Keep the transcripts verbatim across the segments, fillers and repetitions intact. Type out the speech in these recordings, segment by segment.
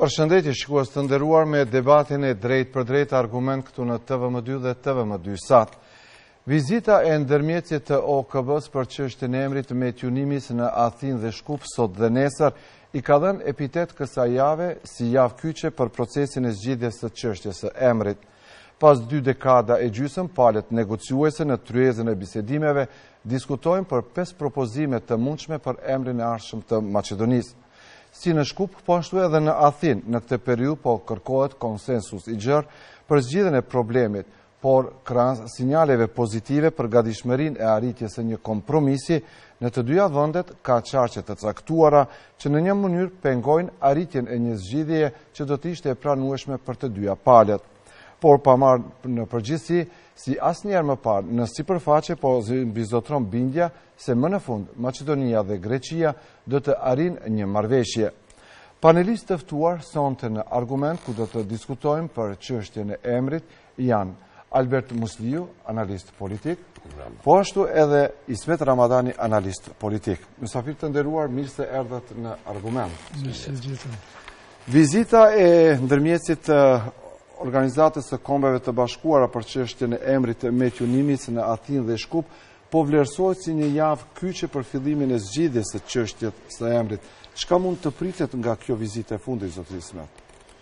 Përshëndetje shikues të nderuar, me debatin e drejt për drejt argument këtu në T V M dy dhe T V M dy Sat. Vizita e ndërmjetësit të O K B-s për çështjen e emrit me tjunimis në Athinë dhe Shkup sot dhe nesër i ka dhënë epitet kësaj jave si javë kyçe për procesin e zgjidhjes së çështjes së emrit. Pas dy dekada e gjysmë, palët negociuese në tryezën e bisedimeve diskutojnë për pesë propozime të mundshme për emrin e ardhshëm të Maqedonisë. Si në Shkup, po ashtu edhe në Athinë, në këtë periudhë po kërkohet konsensus i gjerë për zgjidhjen e problemit, por krahas sinjaleve pozitive për gatishmërinë e arritjes së një kompromisi në të dyja vendet ka çarçe të caktuara që në një mënyrë pengojnë arritjen e një zgjidhjeje që do të ishte e pranueshme për të dyja palët. Por pa marrë në përgjithësi, si asnjëherë më parë, në sipërfaqe po mbizotron bindja se më në fund Maqedonia dhe Greqia do të arrijnë një marrëveshje. Panelistë të ftuar sonte në argument ku do të diskutojmë për çështjen e emrit janë Albert Musliu, analist politik, po ashtu edhe Ismet Ramadani, analist politik. Mysafir të nderuar, mirë se erdhët në argument. Vizita e ndërmjetësit të Organizatës së Kombeve të Bashkuara për çështjen e emrit me tjunimis në Athinë dhe Shkup po vlerësohet si një javë kyçe për fillimin e zgjidhjes së çështjes së emrit. Çka mund të pritet nga kjo vizitë e fundit, zotëri Ismet?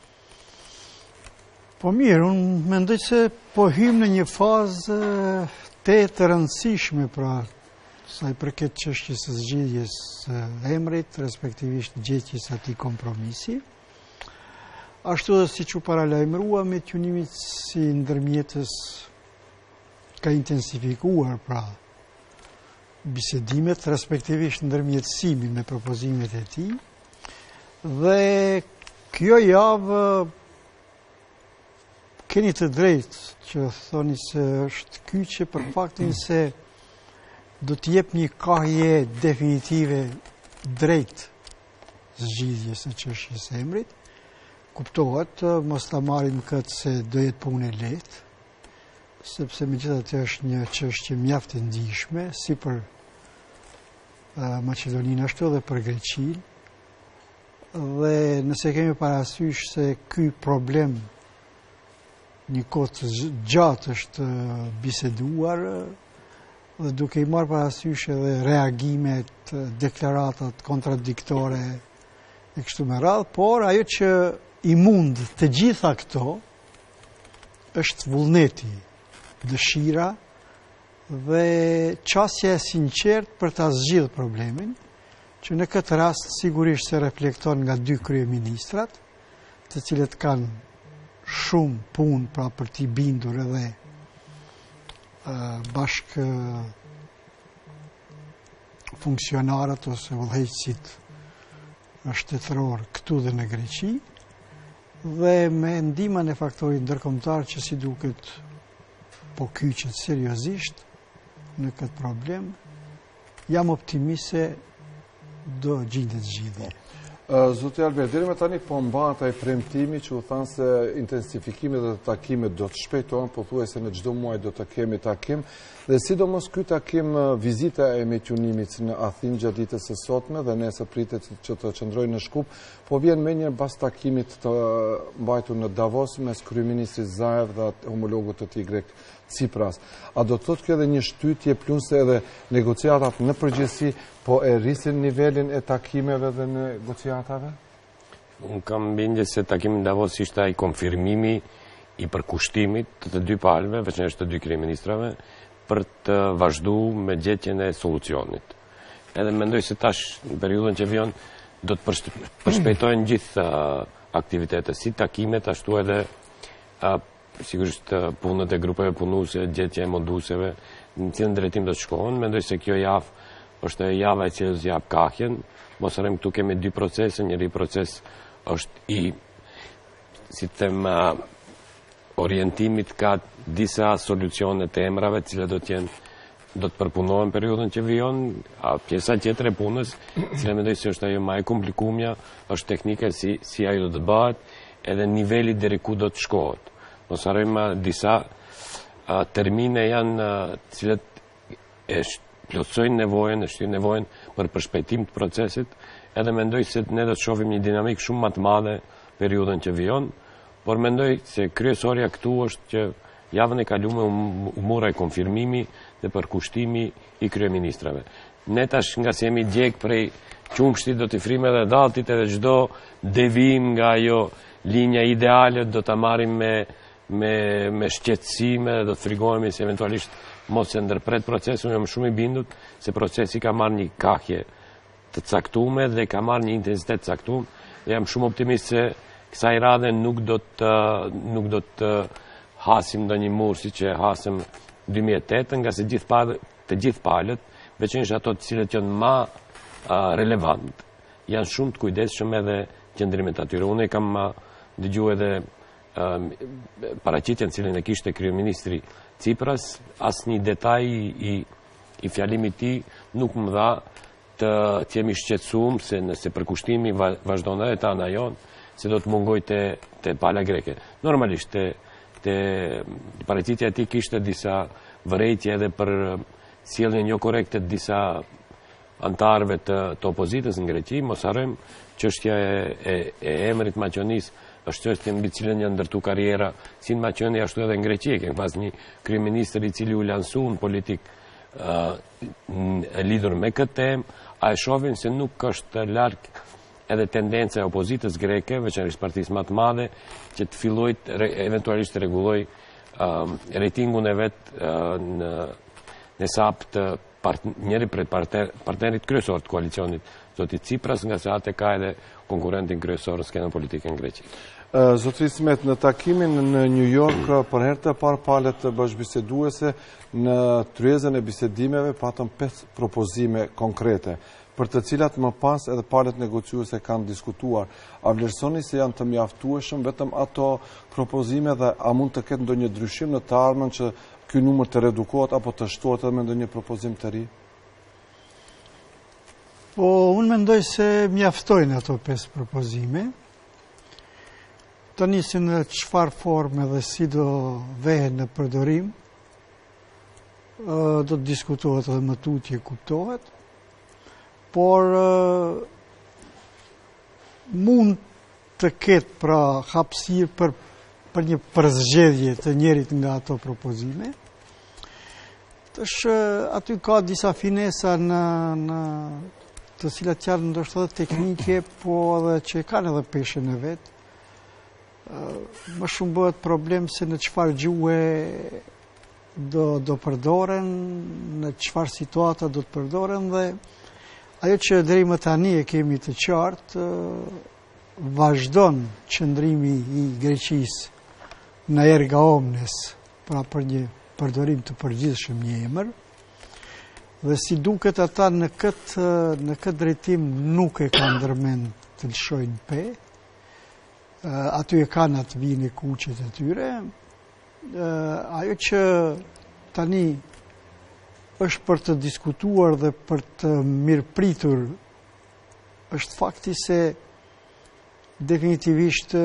Po mirë, unë mendoj se po hym në një fazë të të rëndësishme pra sa i përket çështjes së zgjidhjes së emrit, respektivisht gjetjes atij kompromisi. Ashtu dhe si që paralajmërua me tjunimit si ndërmjetës ka intensifikuar pra bisedimet, respektivisht ndërmjetësimin me propozimet e tij. Dhe kjo javë keni të drejtë që thoni se është kyçe për faktin se do të jep një kahje definitive drejt zgjidhjes së çështjes së emrit. Kuptohet, mos ta marrim këtë se do jetë punë e lehtë, sepse megjithatë është një çështje mjaft e ndihshme si për uh, Maqedoninë ashtu edhe për Greqinë. Dhe nëse kemi parasysh se ky problem një kohë të gjatë është biseduar dhe duke i marrë parasysh edhe reagimet, deklaratat kontradiktore e kështu me radhë, por ajo që i mund të gjitha këto është vullneti, dëshira dhe qasja e sinqert për ta zgjidhur problemin, që në këtë rast sigurisht se reflekton nga dy kryeministrat, të cilët kanë shumë punë pra për t'i bindur edhe uh, bashkë funksionarët ose udhëheqësit shtetëror këtu dhe në Greqi, dhe me ndihmën e faktorit ndërkombëtar që si duket po kyçet seriozisht në këtë problem, jam optimist se do gjendet zgjidhje. Zoti Albert, deri më tani po mbahet ai premtimi që u thanë se intensifikimi dhe takimet do të shpejtohen, pothuajse në çdo muaj do të kemi takim, dhe sidomos ky takim, vizita e metjunimit në Athinë gjatë ditës së sotme dhe nesër pritet që të qëndrojë në Shkup, po vjen me një pas takimit të mbajtur në Davos mes kryeministrit Zaev dhe homologut të tij grek Tsipras. A do të thotë kjo edhe një shtytje plus edhe negociatat në përgjithësi po e rrisin nivelin e takimeve dhe negociatave? Unë kam bindje se takimi në Davos ishte ai konfirmimi i përkushtimit të të dy palëve, veçanërisht të dy kryeministrave, për të vazhduar me gjetjen e solucionit. Edhe mendoj se tash në periudhën që vjen do të përshpejtojnë gjithë aktivitetet, si takimet ashtu edhe sigurisht punët e grupeve punuese, gjetja e moduseve, në cilën drejtim do të shkohen. Mendoj se kjo javë është e java e cilës jap kahjen. Mos harrojmë këtu kemi dy procese, njëri proces është i, si të them, orientimit ka disa solucione të emrave, të cilat do të jenë do të përpunohen periudhën që vijon, a pjesa tjetër e punës, cila mendoj se është ajo më e komplikumja, është teknika si si ajo do të bëhet, edhe niveli deri ku do të shkohet. Mos harrojmë disa a, termine janë të cilat e plotësojnë nevojën, e shtyjnë nevojën për përshpejtim të procesit, edhe mendoj se ne do të shohim një dinamikë shumë më të madhe periudhën që vijon, por mendoj se kryesorja këtu është që javën e kaluar u mora e konfirmimi dhe përkushtimi i kryeministrave. Ne tash nga se jemi djeg prej qumshtit do t'i frime dhe daltit edhe çdo devim nga ajo linja ideale do ta marrim me me me shqetësime dhe do të frigohemi se eventualisht mos se ndërpret procesin. Jam shumë i bindur se procesi ka marrë një kahje të caktuar dhe ka marrë një intensitet të caktuar. Jam shumë optimist se kësaj radhe nuk do të nuk do të hasim ndonjë mur siç e hasëm dy mijë e tetë, nga se gjithë palët, të gjithë palët, veçanërisht ato të cilët janë më uh, relevant, janë shumë të kujdesshëm edhe qëndrimet atyre. Unë kam uh, dëgjuar edhe uh, paraqitjen cilën e kishte kryeministri Tsipras, asnjë detaj i i fjalimit të tij nuk më dha të, të jemi shqetësuar se nëse përkushtimi vazhdon edhe të ana jon, se do të mungoj te te pala greke. Normalisht te te paraqitja e tij kishte disa vërejtje edhe për sjelljen jo korrekte të disa antarëve të, të opozitës në Greqi. Mos harrojmë çështja e, e, e emrit Maqedonisë është çështje mbi cilën janë ndërtu karriera si në Maqedoni ashtu edhe në Greqi. Kemi pas një kryeministër i cili u lansu në politikë uh, e lidhur me këtë temë. A e shohin se nuk është larg edhe tendenca e opozitës greke, veçanërisht partisë më të madhe, që të fillojë re, eventualisht të rregulloj uh, ratingun e vet uh, në në sap të part, njëri prej partner, partnerit kryesor të koalicionit, zoti Tsipras, nga se atë ka edhe konkurentin kryesor në skenën politike në Greqi. Uh, Zotri Smet, në takimin në New York, për herë të parë palët të bashkëbiseduese në tryezën e bisedimeve patëm pesë propozime konkrete, për të cilat më pas edhe palët negociuese kanë diskutuar. A vlerësoni se janë të mjaftueshëm vetëm ato propozime dhe a mund të ketë ndonjë ndryshim në të ardhmen që ky numër të redukohet apo të shtohet edhe me ndonjë propozim të ri? Po, unë mendoj se mjaftojnë ato pesë propozime. Tani se në çfarë forme dhe si do vehen në përdorim, do të diskutohet edhe më tutje kuptohet, por mund të ketë pra hapësirë për, për një përzgjedhje të njerit nga ato propozime. Tash aty ka disa finesa në, në të cilat janë ndoshta edhe teknike, po edhe që kanë edhe peshën e vet. Më shumë bëhet problem se në çfarë gjuhë do do përdoren, në çfarë situata do të përdoren, dhe ajo që deri më tani e kemi të qartë, vazhdon qëndrimi i Greqisë në erga omnes, pra për një përdorim të përgjithshëm një emër, dhe si duket ata në këtë në këtë drejtim nuk e kanë ndërmend të lëshojnë pe. Aty e kanë atë vinë e kuqet e tyre. Ajo që tani është për të diskutuar dhe për të mirëpritur është fakti se definitivisht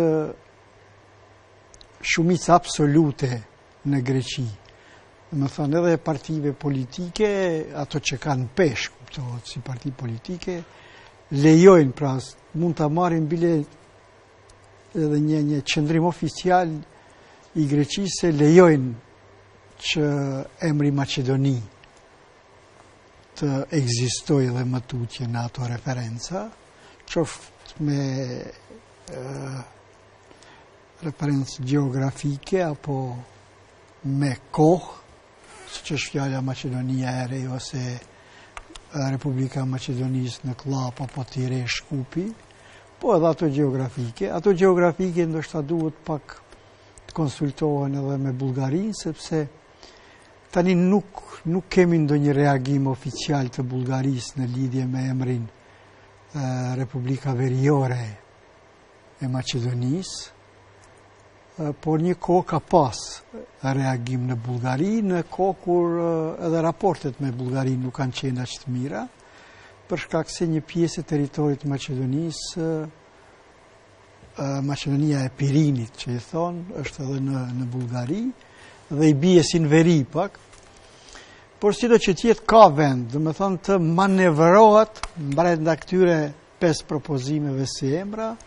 shumica absolute në Greqi, më thënë edhe partive politike, ato që kanë pesh, kuptohet si parti politike, lejojnë, pra mund të marrin bile edhe një, një qëndrim oficial i Greqisë, lejojnë që emri Maqedoni të ekzistojë dhe më tutje në ato referenca, qoftë me uh, referencë geografike apo me kohë, siç është fjala Maqedonia e Re ose Republika e Maqedonisë në Kllap apo Tire Shkupi, po edhe ato geografike. Ato geografike ndoshta duhet pak të konsultohen edhe me Bullgarinë, sepse tani nuk nuk kemi ndonjë reagim oficial të Bullgarisë në lidhje me emrin e, Republika Veriore e Maqedonisë, e, por një kohë ka pas reagim në Bullgari, në kohë kur e, edhe raportet me Bullgarinë nuk kanë qenë aq të mira, për shkak se një pjesë e territorit të Maqedonisë, e, Maqedonia e Pirinit, që i thonë, është edhe në, në Bullgari, dhe i bie si në veri pak, por si do që tjetë ka vend, dhe me thonë të manevrohet brenda këtyre pesë propozimeve si emra,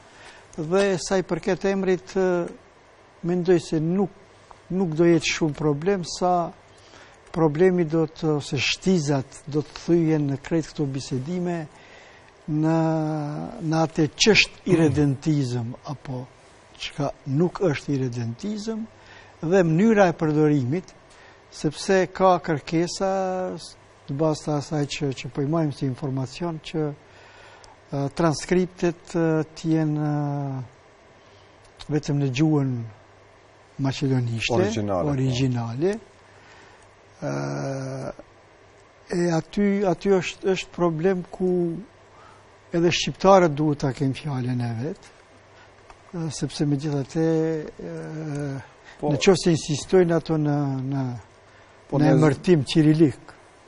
dhe sa i përket emrit, mendoj se nuk, nuk do jetë shumë problem, sa problemi do të, ose shtizat do të thyjen në krejt këto bisedime në, në atë ç'është irredentizëm, apo çka nuk është irredentizëm, dhe mënyra e përdorimit, sepse ka kërkesa të bazë të asaj që, që po i marrim si informacion që uh, transkriptet uh, t'jenë uh, vetëm në gjuhën maqedonishte, originale. originale. Uh, e aty, aty është, është problem ku edhe shqiptarët duhet ta kenë fjalën e vet, uh, sepse megjithatë uh, po, në qoftë se insistojnë ato në në, po në emërtim qirilik,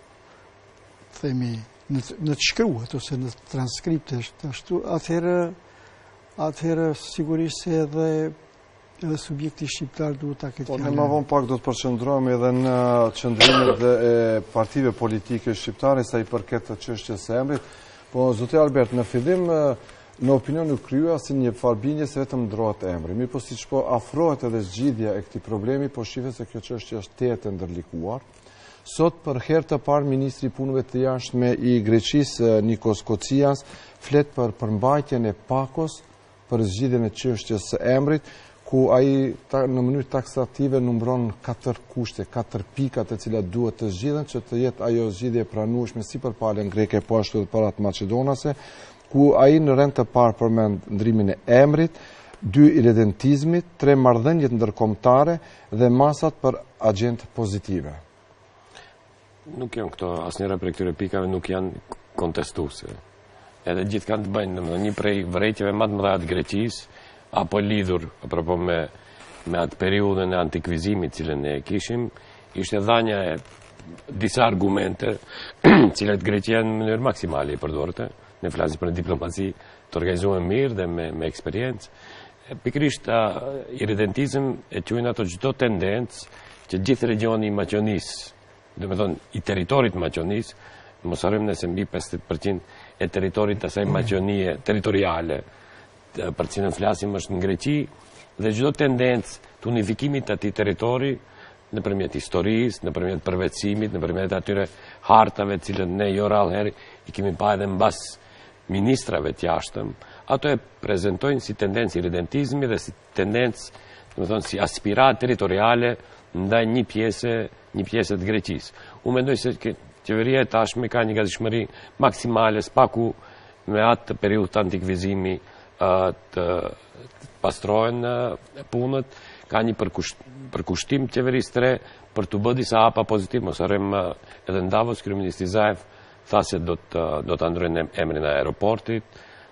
themi në, në të shkruat ose në transkripte ashtu, atëherë atëherë sigurisht se edhe edhe subjekti shqiptar duhet ta ketë. Po ne më vonë pak do të përqendrohemi edhe në qendrimet e partive politike shqiptare sa i përket të çështjes së emrit. Po zoti Albert, në fillim në opinion nuk kryeja si një farbindje se vetëm ndrohet emri. Mirë po siç po afrohet edhe zgjidhja e këtij problemi, po shihet se kjo çështje është tetë e ndërlikuar. Sot për herë të parë ministri i punëve të jashtme i Greqisë Nikos Kocias flet për përmbajtjen e pakos për zgjidhjen e çështjes së emrit, ku ai në mënyrë taksative numbron katër kushte, katër pika të cilat duhet të zgjidhen që të jetë ajo zgjidhje e pranueshme si për palën greke po ashtu edhe për atë maqedonase, ku ai në rend të parë përmend ndrimin e emrit, dy irredentizmit, tre marrëdhëniet ndërkombëtare dhe masat për agent pozitive. Nuk janë këto, asnjëra prej këtyre pikave nuk janë kontestuese. Edhe gjithë kanë të bëjnë, domethënë një prej vërejtjeve më të mëdha të Greqisë, apo lidhur apo me me atë periudhën e antikvizimit cilën ne kishim, ishte dhënia e disa argumente, të cilat Greqia në mënyrë maksimale i përdorte. Ne flasim për diplomaci të organizuar mirë dhe me me eksperiencë. Pikërisht irredentizëm e quajnë ato çdo tendencë që gjithë regioni i Maqedonisë, do të thonë i territorit Maqedonisë, mos harrojmë ne se mbi pesëdhjetë përqind e territorit të asaj Maqedonie territoriale për cilën flasim është në Greqi, dhe çdo tendencë të unifikimit të atij territori nëpërmjet historisë, nëpërmjet përvetësimit, nëpërmjet atyre hartave të cilën ne jo rrallëherë i kemi pa edhe mbas ministrave të jashtëm, ato e prezantojnë si tendencë irredentizmi dhe si tendencë, domethënë si aspirat territoriale ndaj një pjese, një pjesë të Greqisë. Unë mendoj se qeveria e tashme ka një gatishmëri maksimale spaku me atë periudhë të antikvizimi të pastrohen punët, ka një përkushtim qeverisë së re për të bërë disa hapa pozitiv. Mos harrojmë edhe në Davos kryeministri Zaev tha se do të do ta ndrojnë emrin e aeroportit,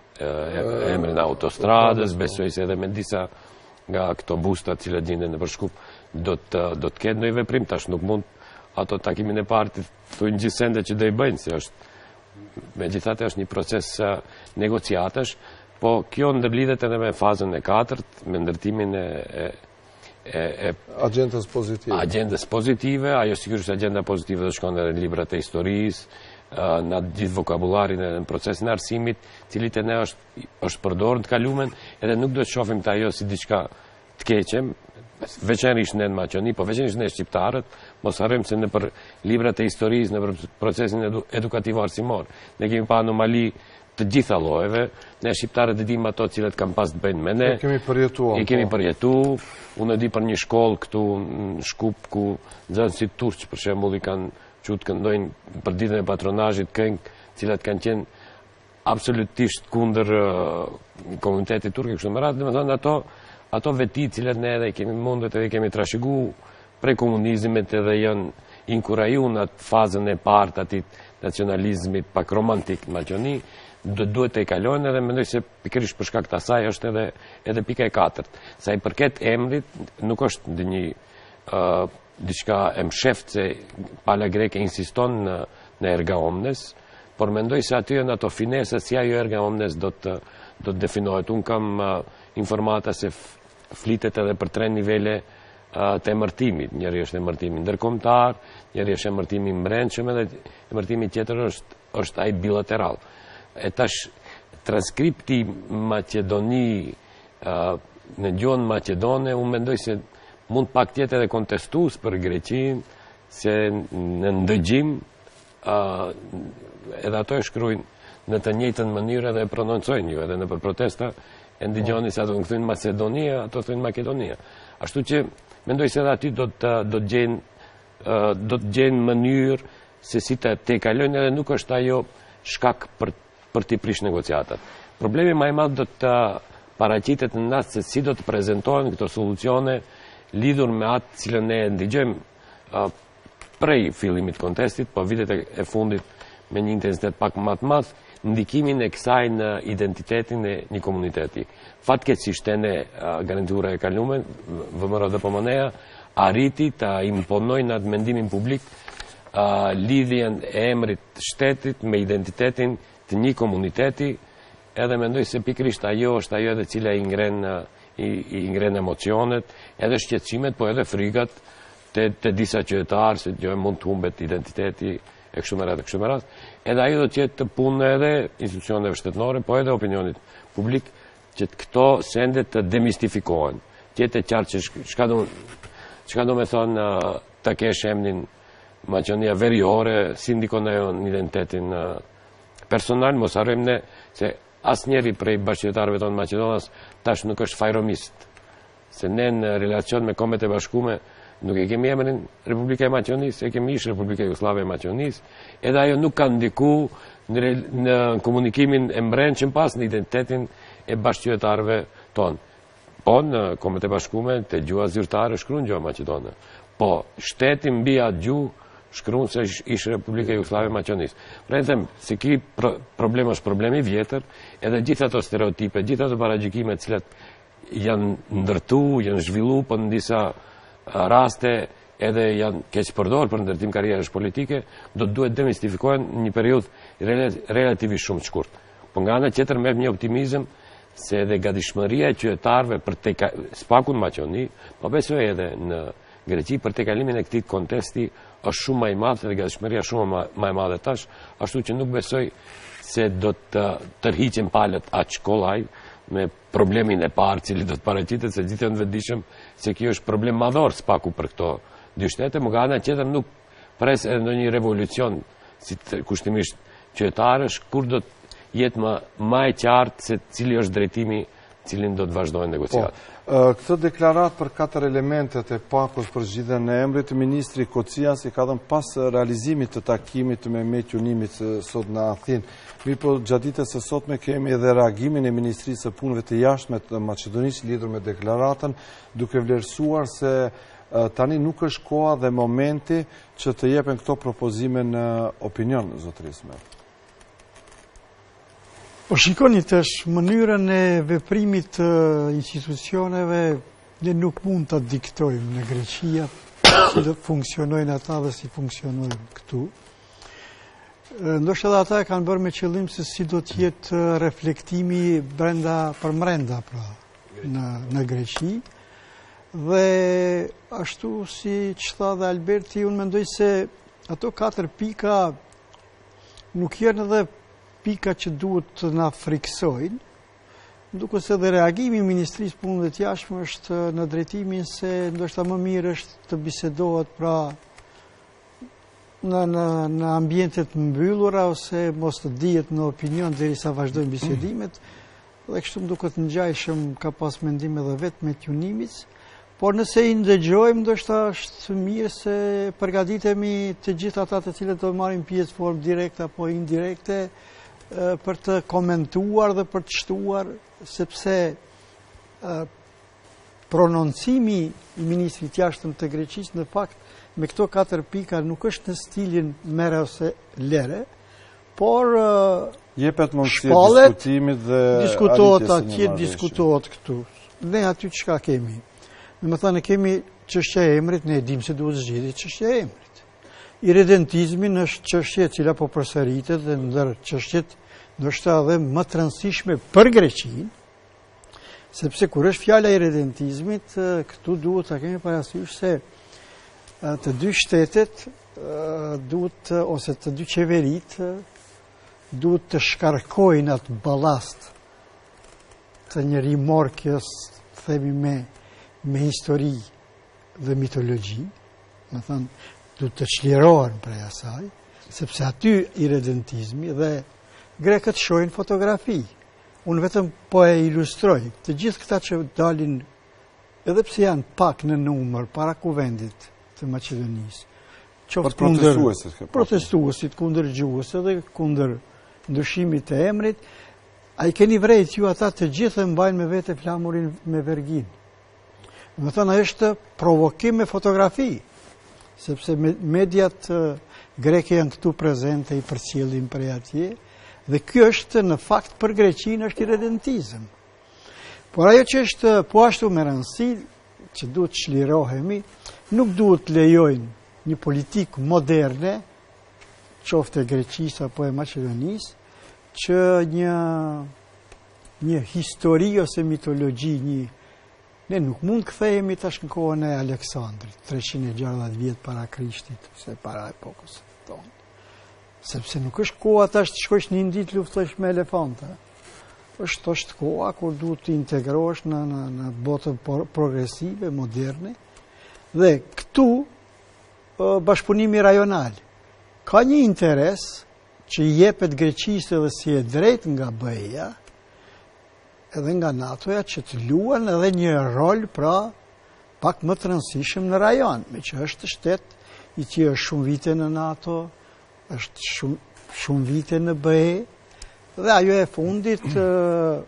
emrin e autostradës, besoj se edhe me disa nga këto busta të cilat gjenden nëpër Shkup do të do të ketë ndonjë veprim. Tash nuk mund ato takimin e parë të thonë gjithë sendet që do i bëjnë, se është megjithatë është një proces negociatash. Po kjo ndërlidhet edhe me fazën e katërt, me ndërtimin e, e, e, e agjendës pozitive. Agjendës pozitive, ajo sigurisht agjenda pozitive do shkon edhe në librat e historisë, në gjithë vokabullarin e në procesin e arsimit, cili te ne është është përdorur të kalumen, edhe nuk do të shohim të ajo si diçka të keqe, veçanërisht në Maqedoni, po veçanërisht ne shqiptarët, mos harrojmë se nëpër librat e historisë, nëpër procesin edu, edukativ arsimor, ne kemi pa anomali të gjitha llojeve, ne shqiptarët e dimë ato të cilat kanë pas të bëjnë me ne. Ne kemi përjetuar. I kemi përjetuar. Unë e di për një shkollë këtu në Shkup ku nxënësit turq për shembull i kanë qut këndojnë për ditën e patronazhit këngë, të cilat kanë qenë absolutisht kundër uh, komunitetit turk, kështu me radhë, domethënë ato ato veti të cilat ne edhe kemi mundet edhe kemi trashëguar prej komunizmit edhe janë inkurajuar në atë fazën e parë të atij nacionalizmit pak romantik në Maqedoni, do duhet të i kalojnë, edhe mendoj se pikërisht për shkak të asaj është edhe edhe pika e katërt. Sa i përket emrit, nuk është ndonjë uh, diçka e msheft se pala greke insiston në, në erga omnes, por mendoj se aty janë ato finesa si ajo erga omnes do të do të definohet. Unë kam uh, informata se flitet edhe për tre nivele uh, të emërtimit. Njëri është emërtimi ndërkombëtar, njëri është emërtimi brendshëm edhe emërtimi tjetër është është ai bilateral. E tash transkripti Maqedoni në gjuhën maqedone, unë mendoj se mund pak tjetë edhe kontestus për Greqin, se në ndëgjim, edhe ato e shkrujnë në të njëjtën mënyrë dhe e prononcojnë ju, edhe në për protesta, e ndigjoni se ato në këthujnë Macedonia, ato thujnë Makedonia. Ashtu që, mendoj se edhe aty do të gjenë do të gjenë mënyrë se si të te kalojnë edhe nuk është ajo shkak për, për t'i prish negociatat. Problemi më i madh do të paraqitet në rast se si do të prezentohen këto solucione lidhur me atë cilën ne ndigjojmë uh, prej fillimit kontestit, po vitet e fundit me një intensitet pak më të madh, ndikimin e kësaj në identitetin e një komuniteti. Fatkeqësisht ne uh, garantura e kalume, V M R D P M N-ja, arriti të imponojnë atë mendimin publik uh, lidhjen e emrit shtetit me identitetin të një komuniteti, edhe mendoj se pikrisht ajo është ajo edhe cila i ngren, i, i ngren emocionet, edhe shqetësimet, po edhe frigat të, të disa qytetarë, se jo mund të humbet identiteti e kështu me radhë, e kështu me radhë. Edhe ajo do të jetë të punë edhe institucioneve shtetënore, po edhe opinionit publik, që të këto sende të demistifikohen. Të jetë e qartë që shka do Çka do me thonë të kesh emnin Maqedonia veriore, si ndikon ajo në identitetin personal, mos harrojmë ne se asnjëri prej bashkëqytetarëve tonë Maqedonas tash nuk është fajromist. Se ne në relacion me Kombet e Bashkuara nuk e kemi emrin Republika e Maqedonisë, e kemi ish Republika Jugoslave e Maqedonisë, edhe ajo nuk ka ndiku në, në komunikimin e mbrenqëm pas në identitetin e bashkëqytetarëve tonë. Po, në Kombet e Bashkuara, të gjua zyrtare shkruan gjua Maqedone. Po, shteti mbi atë gjuhë shkruan se ishte Republika Jugoslave e Maqedonisë. Pra e them, se ki pro, problem është problemi vjetër, edhe gjithë ato stereotipe, gjithë ato paragjykime të cilat janë ndërtu, janë zhvillu, po në disa raste edhe janë keq përdorur për ndërtim karrierësh politike, do të duhet demistifikohen në një periudhë relativisht shumë të shkurtë. Po nga ana tjetër merr një optimizëm se edhe gatishmëria e qytetarëve për te spakun Maqedoni, po besoj edhe në Greqi për te kalimin e këtij kontesti është shumë më i madh dhe gatishmëria shumë më e madhe tash, ashtu që nuk besoj se do të tërhiqen palët aq kollaj me problemin e parë cili do të paraqitet, se gjithë janë të vetëdijshëm se kjo është problem madhor spaku për këto dy shtete, më nga ana tjetër nuk pres edhe ndonjë revolucion si të, kushtimisht qytetarësh, kur do të jetë më, më e qartë se cili është drejtimi cilin do të vazhdojnë negociatat. Po, këtë deklarat për katër elementet e pakut për zgjidhjen e emrit, ministri Kocias i ka dhënë pas realizimit të takimit me Mejtjunimit sot në Athinë. Mi po gjatë ditës së sotme kemi edhe reagimin e Ministrisë së Punëve të Jashtme të Maqedonisë lidhur me deklaratën, duke vlerësuar se tani nuk është koha dhe momenti që të jepen këto propozime në opinion, zotërisme. Po shikoni tash mënyrën e veprimit të institucioneve ne nuk mund ta diktojmë në Greqia si do funksionojnë ata dhe si funksionojnë këtu. Ndoshta edhe ata e kanë bërë me qëllim se si do të jetë reflektimi brenda përmbrenda pra në në Greqi. Dhe ashtu si që tha dhe Alberti, unë mendoj se ato katër pika nuk janë edhe pika që duhet të na friksojnë, duke se dhe reagimi i Ministrisë Punëve të Jashtme është në drejtimin se ndoshta më mirë është të bisedohet pra në, në, në ambientet mbyllura ose mos të dihet në opinion derisa vazhdojnë bisedimet, dhe kështu më duket ngjajshëm ka pas mendim edhe vetë me Mejtjunimit. Por nëse i ndëgjojmë, ndoshta është mirë se përgatitemi të gjithë ata të cilët do marrin pjesë formë direkte apo indirekte për të komentuar dhe për të shtuar, sepse prononcimi i ministrit jashtëm të Greqisë në fakt me këto katër pika nuk është në stilin mere ose lere, por jepet mundësi diskutimit dhe diskutohet atje, diskutohet këtu. Ne aty çka kemi? Në më thënë, kemi çështja e emrit, ne e dim se duhet zgjidhjet çështja e emrit. Irredentizmin është çështje e cila po përsëritet dhe ndër çështjet ndoshta edhe më të rëndësishme për Greqinë, sepse kur është fjala e irredentizmit, këtu duhet ta kemi parasysh se të dy shtetet duhet ose të dy qeverit duhet të shkarkojnë atë ballast të një rimorkjes, themi me, me histori dhe mitologji, më thënë, du të çlirohen prej asaj, sepse aty irredentizmi dhe grekët shojnë fotografi. Unë vetëm po e ilustroj, të gjithë këta që dalin, edhe pse janë pak në numër para kuvendit të Maqedonisë, qoftë kundër protestuesit, kundër gjuhës edhe kundër ndryshimit të emrit, a i keni vrejt ju ata të gjithë e mbajnë me vete flamurin me vergin. Më thënë, është provokim me fotografi, sepse mediat greke janë këtu prezente, i përcjellin prej atje, dhe kjo është në fakt për Greqinë është irredentizëm. Por ajo që është po ashtu me rëndësi, që duhet çlirohemi, nuk duhet lejojnë një politikë moderne, qoftë e Greqisë apo e Maqedonisë, që një, një histori ose mitologji, një, ne nuk mund kthehemi tash në kohën e Aleksandrit, treqind e gjashtëdhjetë vjet para Krishtit, ose para epokës tonë. Sepse nuk është koha tash të shkosh një ditë luftosh me elefanta. Është është koha kur duhet të integrohesh në, në, në botën progresive, moderne, dhe këtu bashkëpunimi rajonal. Ka një interes që i jepet Greqisë edhe si e drejt nga B E-ja, edhe nga NATO-ja, që të luan edhe një rol pra pak më të rëndësishëm në rajon, me që është shtet i që është shumë vite në NATO, është shumë, shumë vite në B E, dhe ajo e fundit uh,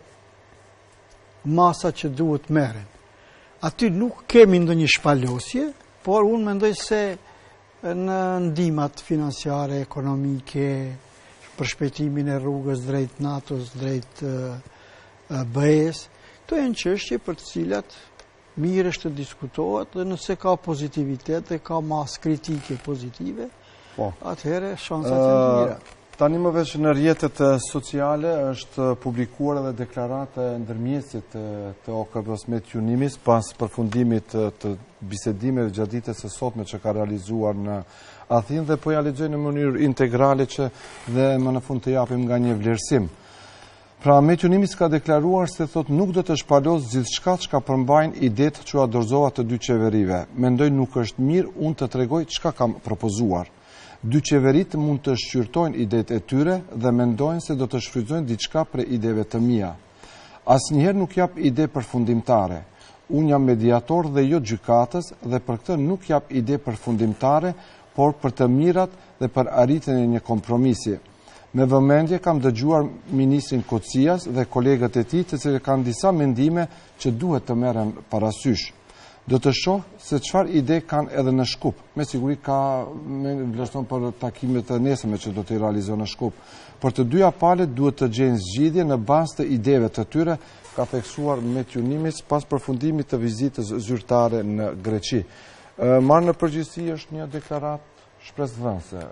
masa që duhet merren. Aty nuk kemi ndonjë shpalosje, por unë mendoj se në ndihmat financiare, ekonomike, për shpejtimin e rrugës drejt NATO-s, drejt uh, B E-s, këto janë çështje për të cilat mirë është të diskutohet, dhe nëse ka pozitivitet dhe ka mas kritike pozitive, po, atëherë shansat janë mira. Tani më veç në rrjetet sociale është publikuar edhe deklarata e ndërmjetësit të O K B-s me Tjunimis pas përfundimit të bisedimeve gjatë ditës së sotme që ka realizuar në Athinë, dhe po ja lexoj në mënyrë integrale që dhe më në fund të japim nga një vlerësim. Pra, me Tjunimis ka deklaruar se thot nuk do të shpalos gjithçka që ka përmbajnë idet që a dorëzova të dy qeverive. Mendoj nuk është mirë unë të tregoj çka kam propozuar. Dy qeverit mund të shqyrtojnë idet e tyre dhe mendojnë se do të shfrytëzojnë diçka për ideve të mia. Asnjëherë nuk jap ide përfundimtare. Unë jam mediator dhe jo gjykatës, dhe për këtë nuk jap ide përfundimtare, por për të mirat dhe për arritjen e një kompromisi. Me vëmendje kam dëgjuar ministrin Kocias dhe kolegët e tij, të cilët kanë disa mendime që duhet të merren parasysh. Do të shoh se çfarë ide kanë edhe në Shkup. Me siguri ka me vlerëson për takimet e nesërme që do të realizohen në Shkup. Por të dyja palët duhet të gjejnë zgjidhje në bazë të ideve të tyre, ka theksuar me Tjunimis pas përfundimit të vizitës zyrtare në Greqi. Marrë në përgjithësi është një deklaratë shpresvënëse.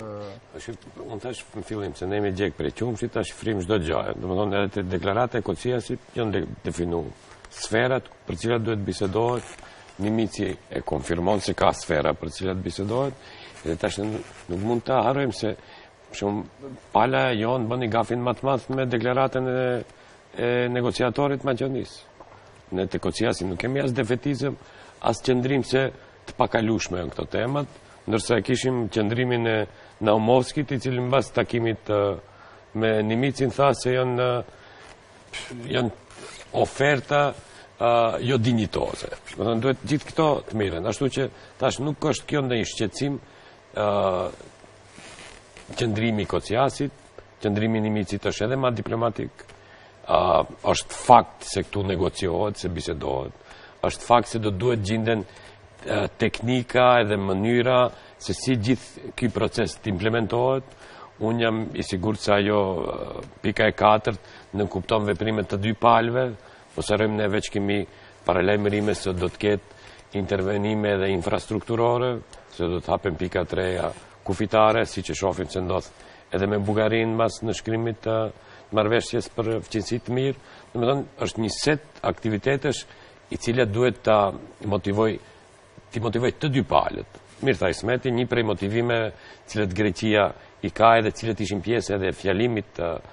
Unë tash në fillim se ne jemi gjek prej qumshit, tash frim çdo gjë. Domethënë edhe te deklarata e Kociasit janë definuar sferat për cilat duhet bisedohet, Mimici e konfirmon se ka sfera për cilat bisedohet, dhe tash nuk mund të harrojmë se shumë pala jonë bëni gafin më të madh me deklaratën e, e negociatorit Maqedonisë. Ne te Kociasi nuk kemi as defetizëm, as qëndrim se të pakalueshme janë këto temat, ndërsa kishim qëndrimin e Naumovskit, i cili mbas takimit me Nimicin tha se janë janë oferta uh, jo dinjitoze. Dhe duhet gjithë këto të miren. Ashtu që tash nuk është kjo ndonjë shqetësim, uh, qëndrimi i Kociasit, qëndrimi i Nimicit është edhe më diplomatik. Uh, është fakt se këtu negociohet, se bisedohet. Është fakt se do duhet gjinden uh, teknika edhe mënyra se si gjithë ky proces të implementohet. Unë jam i sigurt se ajo uh, pika e katërt në kupton veprimet të dy palëve, mos harrojmë ne veç kemi paralajmërime se do të ketë intervenime dhe infrastrukturore, se do të hapen pika të reja kufitare, siç e shohim se ndodh edhe me Bullgarinë mbas në shkrimit të marrëveshjes për fqinësi të mirë. Domethënë është një set aktivitetesh i cilat duhet ta motivoj, ti motivoj të dy palët. Mirë tha Ismeti, një prej motivime cilat Greqia i ka edhe cilat ishin pjesë edhe fjalimit të,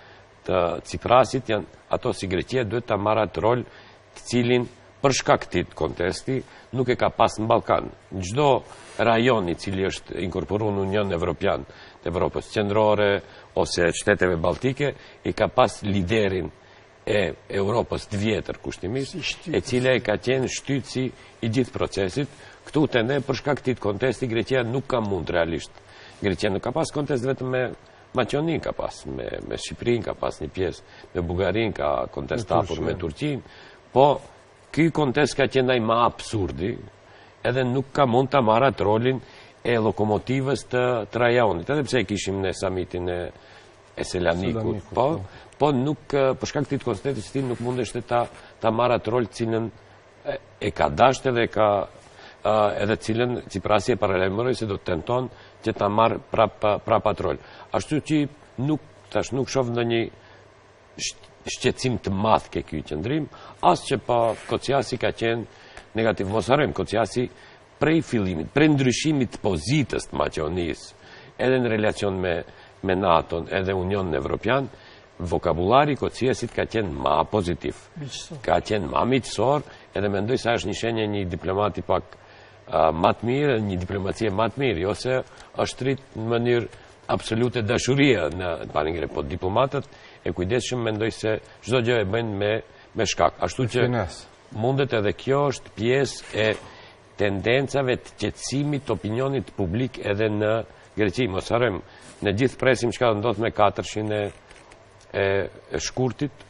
të Ciprasit janë ato si Greqia duhet ta marrë atë rol të cilin për shkak të këtij kontesti nuk e ka pas në Ballkan. Çdo rajon i cili është inkorporuar në Union Evropian të Evropës qendrore ose shteteve balltike i ka pas liderin e Europës të vjetër kushtimisht, e cila e ka qenë shtytësi i gjithë procesit. Këtu të ne për shkak të këtij kontesti Greqia nuk ka mund realisht. Greqia nuk ka pas kontest vetëm me Maqedonin, ka pas me me Shqipërinë, ka pas një pjesë me Bullgarinë, ka kontestapur me Turqinë, po ky kontest ka qenë ai më absurdi, edhe nuk ka mund ta marrë atë rolin e lokomotivës të, të rajonit, edhe pse e kishim në samitin e, e Selanikut, po, po nuk, për shkak të këtij kontesti stil nuk mundeshte ta, ta marrë atë rol cilën e, e ka dashur edhe ka uh, edhe cilën Ciprasi e paralajmëroi se do të tenton që ta marrë prap prap atë rol. Ashtu që nuk tash nuk shoh ndonjë shqetësim të madh ke ky qendrim, as që pa Kociasi ka qenë negativ. Mos harrojmë, Kociasi prej fillimit, prej ndryshimit të pozitës të Maqedonisë, edhe në relacion me, me NATO, edhe Unionin Evropian, vokabulari i Kociasit ka qenë ma pozitiv. Miqësor. Ka qenë ma miqësor, edhe mendoj se është një shenjë një diplomati pak uh, ma të mirë, një diplomacie ma të mirë, jo se është rrit në mënyrë absolute dashurie në parëngre, po diplomatët e kujdesshëm mendoj se çdo gjë e bëjnë me me shkak. Ashtu që mundet edhe kjo është pjesë e tendencave të qetësimit të opinionit publik edhe në Greqi. Mos harrojmë, në gjithë presim çka ndodh me katërshin e, e, e shkurtit,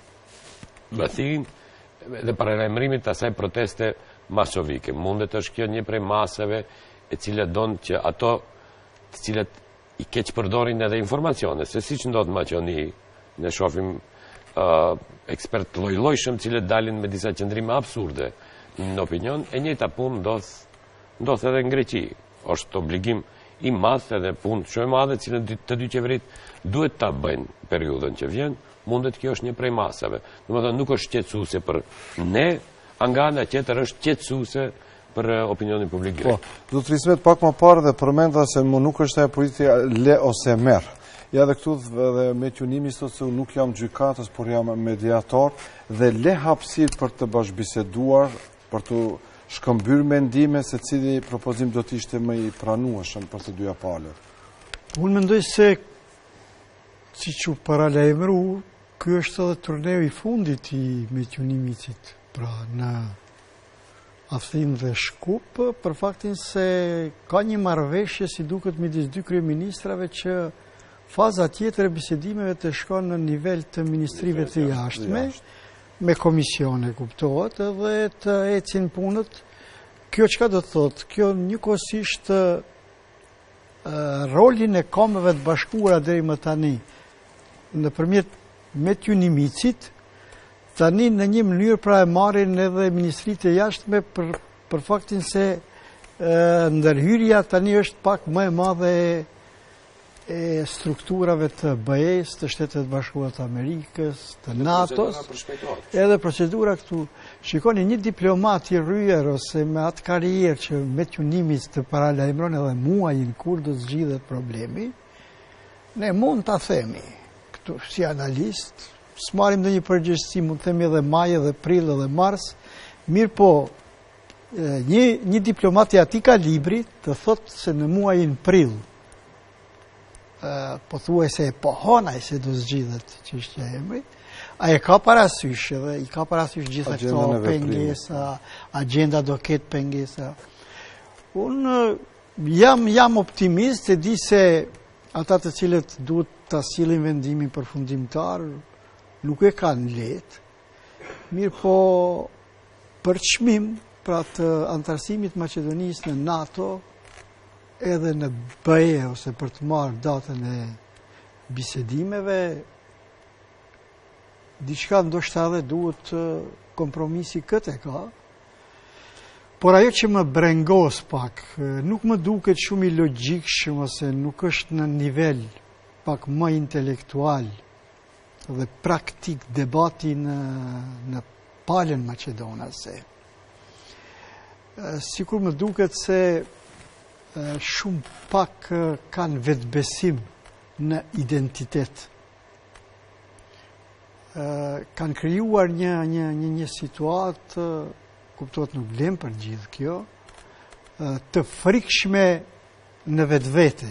Bathin dhe paralajmërimit të asaj proteste masovike. Mundet është kjo një prej masave e cilat don që ato të cilat i keq përdorin edhe informacione, se siç ndodh në Maqedoni, ne shohim uh, ekspert lloj-llojshëm cilët dalin me disa qëndrime absurde në opinion, e njëjta punë ndodh ndodh edhe në Greqi. Është obligim i madh edhe punë shumë e madhe cilën të dy qeverit duhet ta bëjnë periudhën që vjen. Mundet kjo është një prej masave. Domethënë nuk është qetësuese për ne, nga ana tjetër është qetësuese për opinionin publik grek. Po, do të rismet pak më parë dhe përmenda se më nuk është ajo politika le ose merr. Ja dhe këtu dhe me qunimi sot se unë nuk jam gjykatës, por jam mediator dhe le hapësirë për të bashkëbiseduar, për të shkëmbyrë mendime se cili propozim do të ishte më i pranueshëm për të dyja palët. Unë mendoj se si që paralajmëru, ky është edhe turneu i fundit i me qunimicit, pra në Afrim dhe Shkup, për faktin se ka një marrëveshje si duket midis dy kryeministrave që faza tjetër e bisedimeve të shkon në nivel të ministrive të jashtme, me komisione kuptohet, edhe të ecin punët. Kjo çka do të thotë? Kjo njëkohësisht rolin e kombeve të bashkuara deri më tani nëpërmjet Metjunimicit, tani në një mënyrë pra e marrin edhe ministritë e jashtme për, për faktin se e, ndërhyrja tani është pak më e madhe e strukturave të B E-s, të Shtetet Bashkuara të Amerikës, të NATO-s, edhe procedura këtu. Shikoni, një diplomat i rryer ose me atë karrierë që me qunimis të paralajmëron edhe muajin kur do zgjidhet problemi, ne mund ta themi këtu si analist, s'marim dhe një përgjithësi, mund të themi edhe maj, edhe prill, edhe mars, mirë po, një, një diplomat i atij kalibri të thotë se në muajin prill, po thuaj se e pohonaj se do zgjidhet çështja e emrit, a e ka parasysh edhe i ka parasysh gjitha këto pengesa, agenda do ketë pengesa. Unë jam, jam optimist e di se ata të cilët duhet ta sillin vendimin përfundimtar nuk e kanë lehtë, mirë po për çmim pra të antarësimit Maqedonisë në NATO edhe në B E ose për të marrë datën e bisedimeve, diçka ndoshta edhe duhet kompromisi këtë e ka, por ajo që më brengos pak, nuk më duket shumë i logjikshëm ose nuk është në nivel pak më intelektual dhe praktik debati në, në palën maqedonase. Sikur më duket se shumë pak kanë vetbesim në identitet. kanë krijuar një, një, një, një situatë, kuptohet nuk lem për gjithë kjo, të frikshme në vetë vete.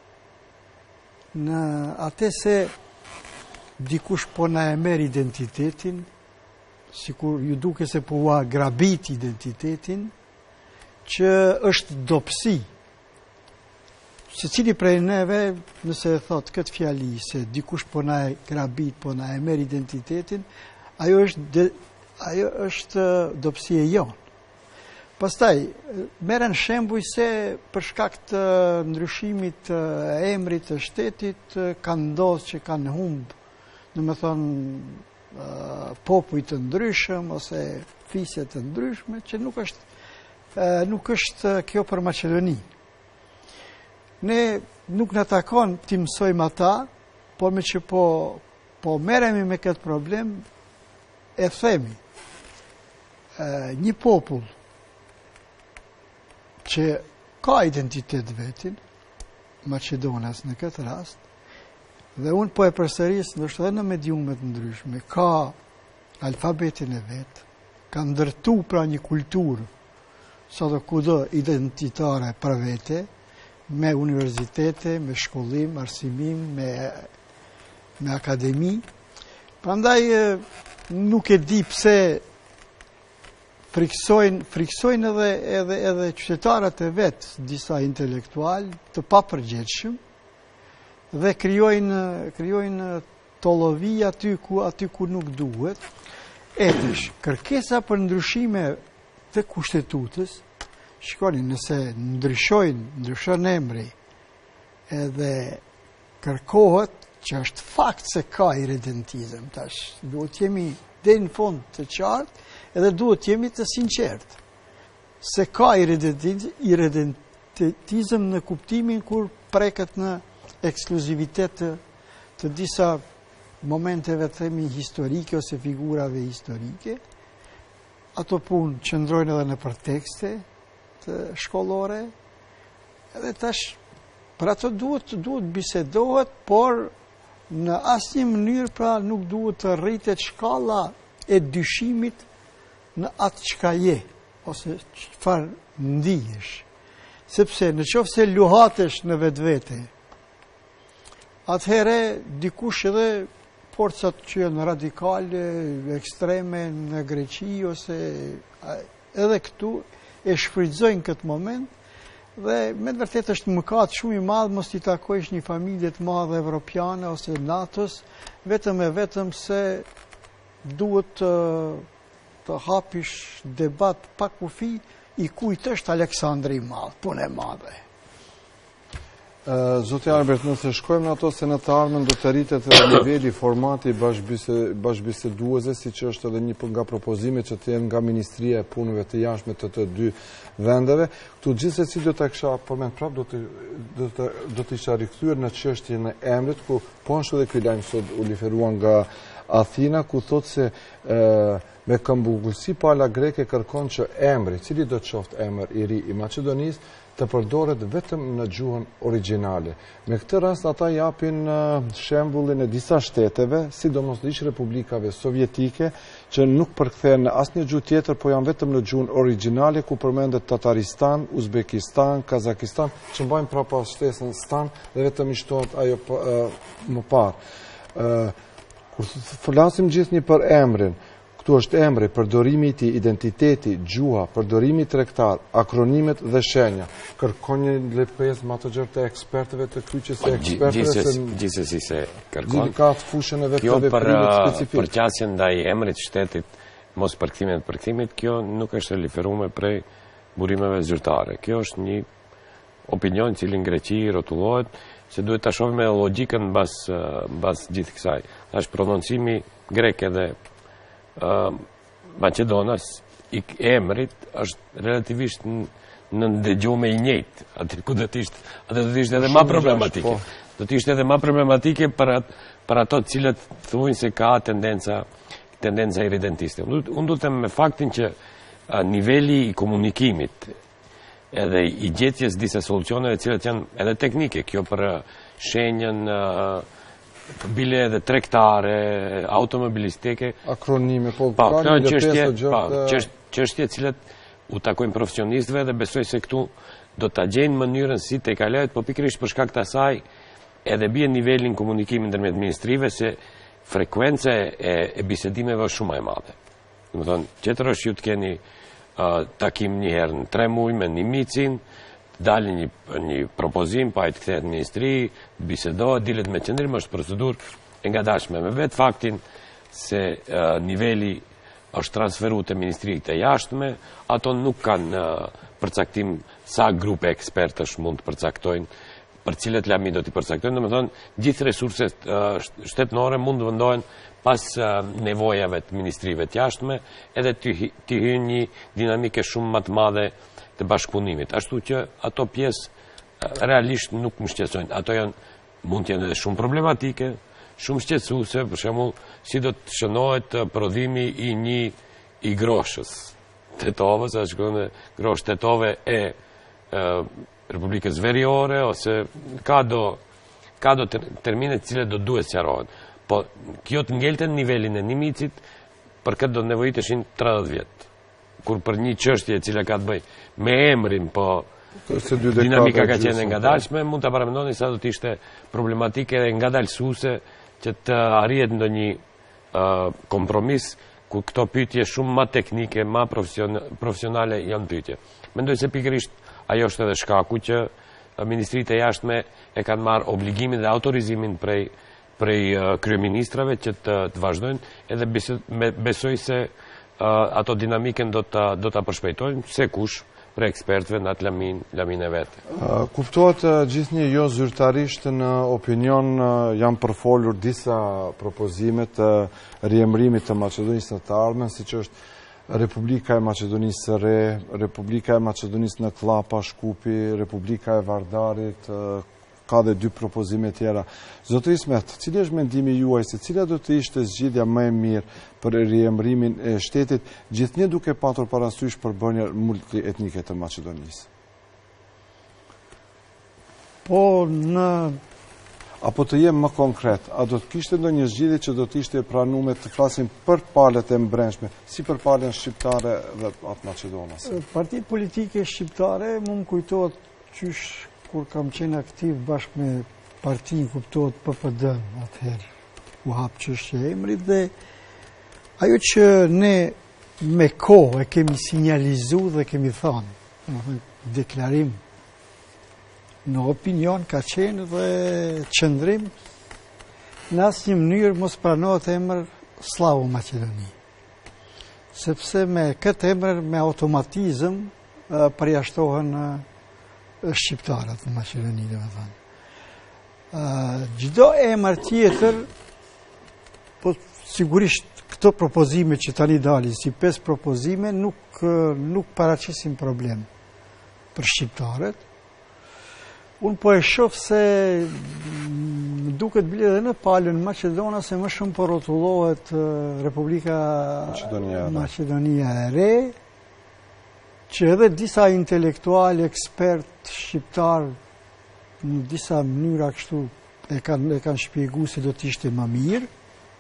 Në atë se dikush po na e merr identitetin, sikur ju duke se po ua grabit identitetin, që është dopsi. Se cili prej neve, nëse e thot këtë fjali, se dikush po na e grabit, po na e merr identitetin, ajo është, de, ajo është dopsi e jonë. Pastaj, merren shembuj se për shkak të ndryshimit të emrit të shtetit, kanë ndodhur që kanë humb, në me thonë, popuj të ndryshëm, ose fisje të ndryshme, që nuk është, nuk është kjo për Maqedoni. Ne nuk në takon t'i mësojmë ata, por me që po, po merremi me këtë problem, e themi, një popull që ka identitet vetin, Maqedonas në këtë rast, dhe unë po e përsëris, ndoshta edhe në mediumet ndryshme, ka alfabetin e vet, ka ndërtu pra një kulturë, sa do kudo identitare për vete, me universitete, me shkollim, arsimim, me, me akademi. Prandaj nuk e di pse friksojnë, friksojnë edhe, edhe, edhe qytetarët e vetë, disa intelektual, të papërgjegjshëm, dhe krijojnë, krijojnë tollovi aty ku, aty ku nuk duhet. Etësh, kërkesa për ndryshime të kushtetutës, shikoni, nëse ndryshojnë, ndryshon emri, edhe kërkohet, që është fakt se ka irredentizëm, tash, duhet jemi dhe në fund të qartë, edhe duhet jemi të sinqertë, se ka irredentizëm në kuptimin kur preket në ekskluzivitet të, të disa momenteve të themi historike ose figurave historike. Ato punë qëndrojnë edhe në për tekste të shkollore, edhe tash për ato duhet, duhet bisedohet, por në asnjë mënyrë pra nuk duhet të rritet shkalla e dyshimit në atë çka je, ose çfarë ndihesh. Sepse në qoftë se luhatesh në vetvete, atëherë dikush edhe forcat që janë radikale, ekstreme në Greqi, ose edhe këtu, e shfrytëzojnë këtë moment, dhe me të vërtet është mëkat shumë i madh mos t'i takojsh një familje të madhe evropiane ose natos, vetëm e vetëm se duhet të, të hapish debat pa kufi i kujt është Aleksandri i Madh, punë e madhe. Zoti Albert, nëse shkojmë në ato se në të ardhmen do të rritet edhe niveli, formati bashkëbiseduese, si që është edhe një nga propozimet që të jenë nga Ministria e Punëve të Jashtme të të dy vendeve. Këtu gjithsesi do të kisha përmend prap, do të do të do të isha rikthyer në çështjen e emrit, ku po ashtu edhe ky lajm sot u liferuan nga Athina, ku thot se e, me këmbëllsi pala greke kërkon që emri, cili do të qoftë emër i ri i Maqedonisë, të përdoret vetëm në gjuhën origjinale. Me këtë rast ata japin shembullin e disa shteteve, sidomos ish republikave sovjetike, që nuk përkthehen në asnjë gjuhë tjetër, po janë vetëm në gjuhën origjinale, ku përmendet Tataristan, Uzbekistan, Kazakistan, që mbajnë prapa shtesën stan dhe vetëm i shtohet ajo më parë. Kur flasim gjithnjë për emrin, këtu është emri, përdorimi i tij, identiteti, gjuha, përdorimi tregtar, akronimet dhe shenja. Kërkon një lepes më të gjerë të ekspertëve të kyçës së ekspertëve. Gjithsesi se kërkon. Ka fushën e vetë kjo të veprimit specifik. Për qasjen ndaj emrit shtetit, mos përkthimit përkthimit, kjo nuk është liferuar prej burimeve zyrtare. Kjo është një opinion i cili në Greqi rrotullohet se duhet ta shohim me logjikën mbas mbas gjithë kësaj. Tash prononcimi grek edhe Uh, Maqedonas i emrit është relativisht në ndëgjume i njëjtë, atë ku do të ishte, atë do të ishte edhe më problematike. Do të ishte edhe më problematike për atë për ato të cilët thuajnë se ka tendenca tendenca irredentiste. Unë do të them me faktin që uh, niveli i komunikimit edhe i gjetjes disa solucioneve të cilat janë edhe teknike, kjo për uh, shenjën uh, bile edhe tregtare, automobilistike. Akronime, po Pa, ka kjo një çështje, pjesë të pa, gjatë. çësht- çështje të cilat u takojnë profesionistëve dhe besoj se këtu do ta gjejnë mënyrën si të kalohet, po pikërisht për shkak të asaj edhe bie nivelin komunikimi ndërmjet ministrive se frekuenca e, e bisedimeve është shumë më e madhe. Do të thonë, qetër është ju të keni uh, takim një herë në tre muaj me një micin, dalë një, një propozim, pa i të kthehet në ministri, bisedohet, dilet me qëndrim, është procedurë e ngadalshme. Me vetë faktin se uh, niveli është transferu të ministri të jashtme, ato nuk kanë uh, përcaktim sa grupe ekspertësh mund të përcaktojnë, për cilët lami do t'i përcaktojnë. Dhe me thonë, gjithë resurset uh, shtetënore mund të vendohen pas uh, nevojave të ministrive të jashtme, edhe t'i hyjnë një dinamike shumë më të madhe të bashkëpunimit. Ashtu që ato pjesë uh, realisht nuk më shqetësojnë. Ato janë, mund të jenë edhe shumë problematike, shumë shqetësuese, për shembull, si do të shënohet uh, prodhimi i një i groshës tetovës, a shkon në grosh tetove e uh, Republikës Veriore, ose ka do, ka do ter, termine të cilët do duhet sqarohen. Po, kjo të ngelte në nivelin e një micit, për këtë do të nevojiteshin tridhjetë vjet. Kur për një çështje e cila ka të bëjë me emrin, po dinamika ka qenë e ngadalshme, mund ta paramendoni sa do të ishte problematike dhe ngadalësuese që të arrihet ndonjë uh, kompromis ku këto pyetje shumë më teknike, më profesionale janë pyetje. Mendoj se pikërisht ajo është edhe shkaku që ministritë e jashtme e kanë marrë obligimin dhe autorizimin prej prej uh, kryeministrave që të, të vazhdojnë, edhe besoj, me, besoj se uh, ato dinamikën do ta do ta përshpejtojnë, se kush për ekspertëve në atë lamin, lamin e vetë. Uh, kuptohet uh, gjithnjë jo zyrtarisht në opinion uh, janë përfolur disa propozime të riemrimit të Maqedonisë në të ardhmen, siç është Republika e Maqedonisë së Re, Republika e Maqedonisë në Klapa, Shkupi, Republika e Vardarit, uh, ka dhe dy propozime tjera. Zotëri Ismet, cili është mendimi juaj se cila do të ishte zgjidhja më e mirë për riemrimin e shtetit, gjithnjë duke patur parasysh përbërjen multietnike të Maqedonisë? Po në Apo të jem më konkret, a do të kishte ndonjë zgjidhje që do të ishte e pranuar të flasim për palët e mbrëmshme, si për palën shqiptare dhe atë maqedonase? Partitë politike shqiptare më më kujtohet qysh kur kam qenë aktiv bashkë me partinë, kuptohet P P D atëherë, u hap çështja e emrit, dhe ajo që ne me kohë e kemi sinjalizuar dhe kemi thënë, domethënë deklarim në opinion ka qenë dhe qëndrim në asnjë mënyrë mos pranohet emër Slavo Maqedoni. Sepse me këtë emër me automatizëm uh, përjashtohen uh, shqiptarët në Maqedoni, domethënë. Uh, Çdo emër tjetër, po sigurisht këto propozime që tani dalin, si pesë propozime, nuk uh, nuk paraqisin problem për shqiptarët. Unë po e shoh se duket bile edhe në palën Maqedona se më shumë po rrotullohet Republika Maqedonia, Maqedonia e Re, që edhe disa intelektual, ekspert shqiptar në disa mënyra kështu e kanë e kanë shpjeguar se do të ishte më mirë.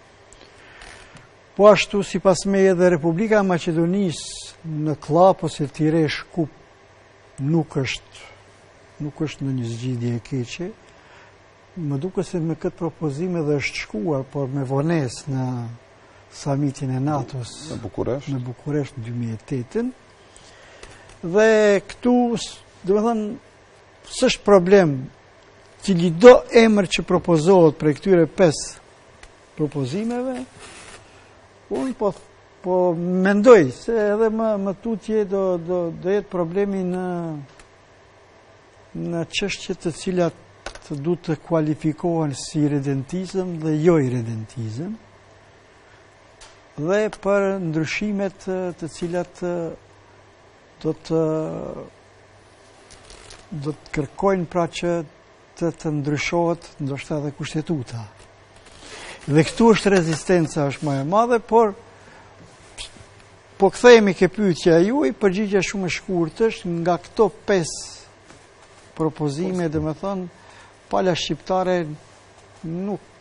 Po ashtu sipas me edhe Republika e Maqedonisë në Klap ose Tire Shkup nuk është nuk është në një zgjidhje e keqe. Më duket se me këtë propozim edhe është shkuar, por me vonesë në samitin e NATO-s në Bukuresht, në Bukuresht në dy mijë e tetë. Dhe këtu, domethënë, s'është problem cili do emër që propozohet për këtyre pesë propozimeve. Unë po po mendoj se edhe më më tutje do do do jetë problemi në në çështje të cilat të duhet të kualifikohen si redentizëm dhe jo irredentizëm, dhe për ndryshimet të cilat do të do të kërkojnë pra që të, të ndryshohet ndoshta edhe kushtetuta. Dhe këtu është rezistenca është më e madhe, por po kthehemi ke pyetja juaj, përgjigjja shumë e shkurtër është nga këto pesë propozime, dhe me thonë, pala shqiptare nuk,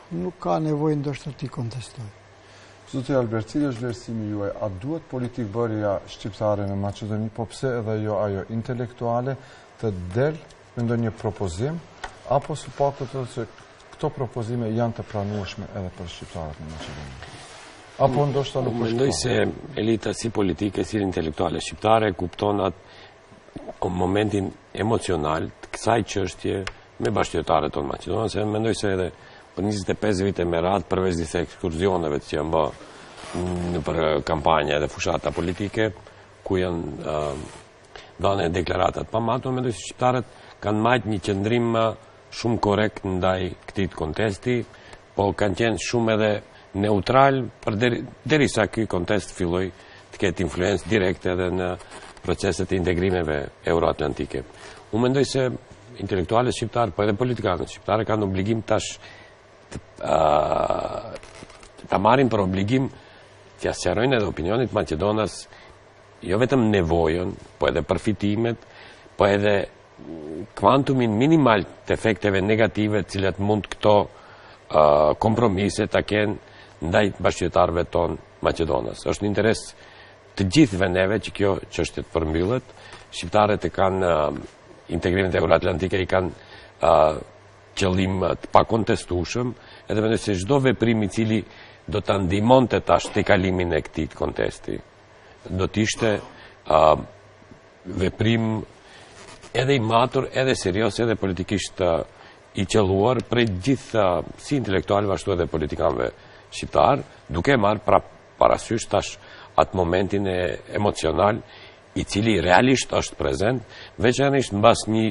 nuk ka nevojë ndoshta t'i kontestoj. Zoti Albert, cili është vlerësimi juaj? A duhet politik bërja shqiptare në Maqedoni, po pse edhe jo ajo intelektuale të del me ndonjë propozim, apo së paku të se këto propozime janë të pranueshme edhe për shqiptarët në Maqedoni? Apo ndoshta nuk është? Mendoj se elita si politike, si intelektuale shqiptare kupton atë momentin emocional të kësaj çështje me bashkëtarët tonë Maqedonës, se mendoj se edhe për njëzet e pesë vite me radhë, përveç disa ekskurzioneve që janë bë për kampanja dhe fushata politike, ku janë dhënë deklaratat pa matur, mendoj se shqiptarët kanë marrë një qëndrim shumë korrekt ndaj këtij kontesti, po kanë qenë shumë edhe neutral për deri, derisa ky kontest filloi të ketë influencë direkte edhe në proceset e integrimeve euroatlantike. Unë mendoj se intelektualët shqiptarë, po edhe politikanët shqiptarë kanë obligim tash të, uh, të marrin për obligim të sqarojnë edhe opinionit Maqedonas jo vetëm nevojën, po edhe përfitimet, po edhe kvantumin minimal të efekteve negative të cilat mund këto uh, kompromise të kenë ndaj bashkëtarëve tonë Maqedonas. Është në interes të gjithëve neve që kjo çështje të përmbyllet. Shqiptarët e kanë uh, integrimet euroatlantike i kanë uh, qëllim të pakontestueshëm, edhe mendoj se çdo veprim i cili do ta ndihmonte tash te kalimin e këtij kontesti do të ishte uh, veprim edhe i matur, edhe serios, edhe politikisht uh, i qelluar prej gjithë uh, si intelektualëve ashtu edhe politikanëve shqiptar, duke marrë pra parasysh tash atë momentin e emocional i cili realisht është prezent, veçanërisht mbas një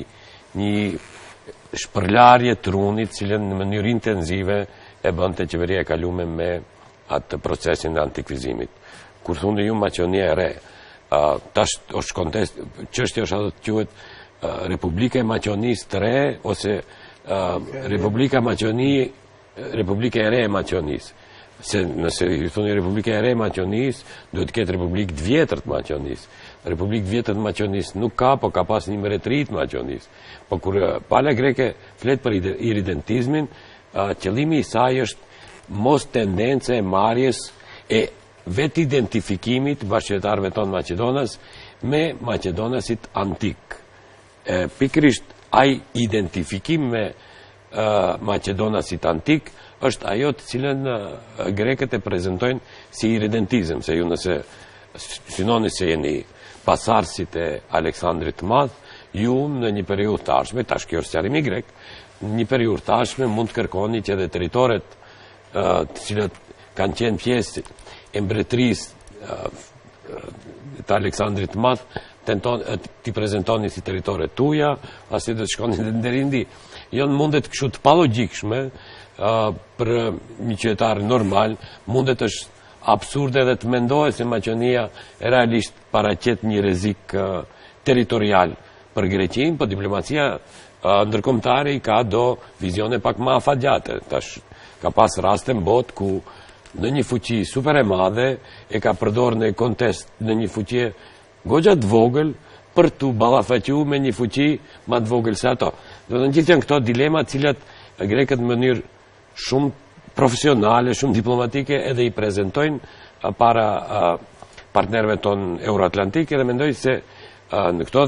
një shpërlarje të runit, cilën në mënyrë intenzive e bënte qeveria e kaluar me atë procesin e antikvizimit. Kur thonë ju Maqedonia e Re, uh, tash është kontest, çështja është ato të quhet uh, Republika e Maqedonisë të Re ose uh, Republika Maqedoni, Republika e Re e Maqedonisë. Se nëse i thoni Republika e Re e Maqedonisë, duhet të ketë Republikë të vjetër të Maqedonisë. Republikë vjetër të Maqedonisë nuk ka, po ka pas një mbretëri të Maqedonisë. Po kur pala greke flet për iridentizmin, uh, qëllimi i saj është mos tendence e marrjes e vetë identifikimit bashkëtarëve tonë Maqedonas me Maqedonasit antik. E, pikrisht ai identifikim me uh, Maqedonasit antik është ajo të cilën uh, grekët e prezantojnë si iridentizëm, se ju nëse synoni se jeni pasardhësit e Aleksandrit të Madh, ju në një periudhë të ardhshme, tash kjo është sqarimi grek, në një periudhë të ardhshme mund të kërkoni që edhe territoret uh, të cilët kanë qenë pjesë e mbretërisë uh, të Aleksandrit të Madh, tenton uh, t'i prezantoni si territore tuja, pasi do të shkoni deri ndi. Jo mundet kështu të palogjikshme uh, për një qytetar normal, mundet është absurde dhe të mendohet se Maqedonia e realisht paraqet një rrezik uh, territorial për Greqinë, po diplomacia uh, ndërkombëtare i ka do vizione pak më afatgjate. Tash ka pas raste në botë ku në një fuqi super e madhe e ka përdorur në kontest në një fuqi goxha të vogël për të ballafaqur me një fuqi më të vogël se ato. Do të gjithë janë këto dilema të cilat grekët në mënyrë shumë profesionale, shumë diplomatike edhe i prezantojnë para partnerëve tonë euroatlantike dhe mendoj se në këto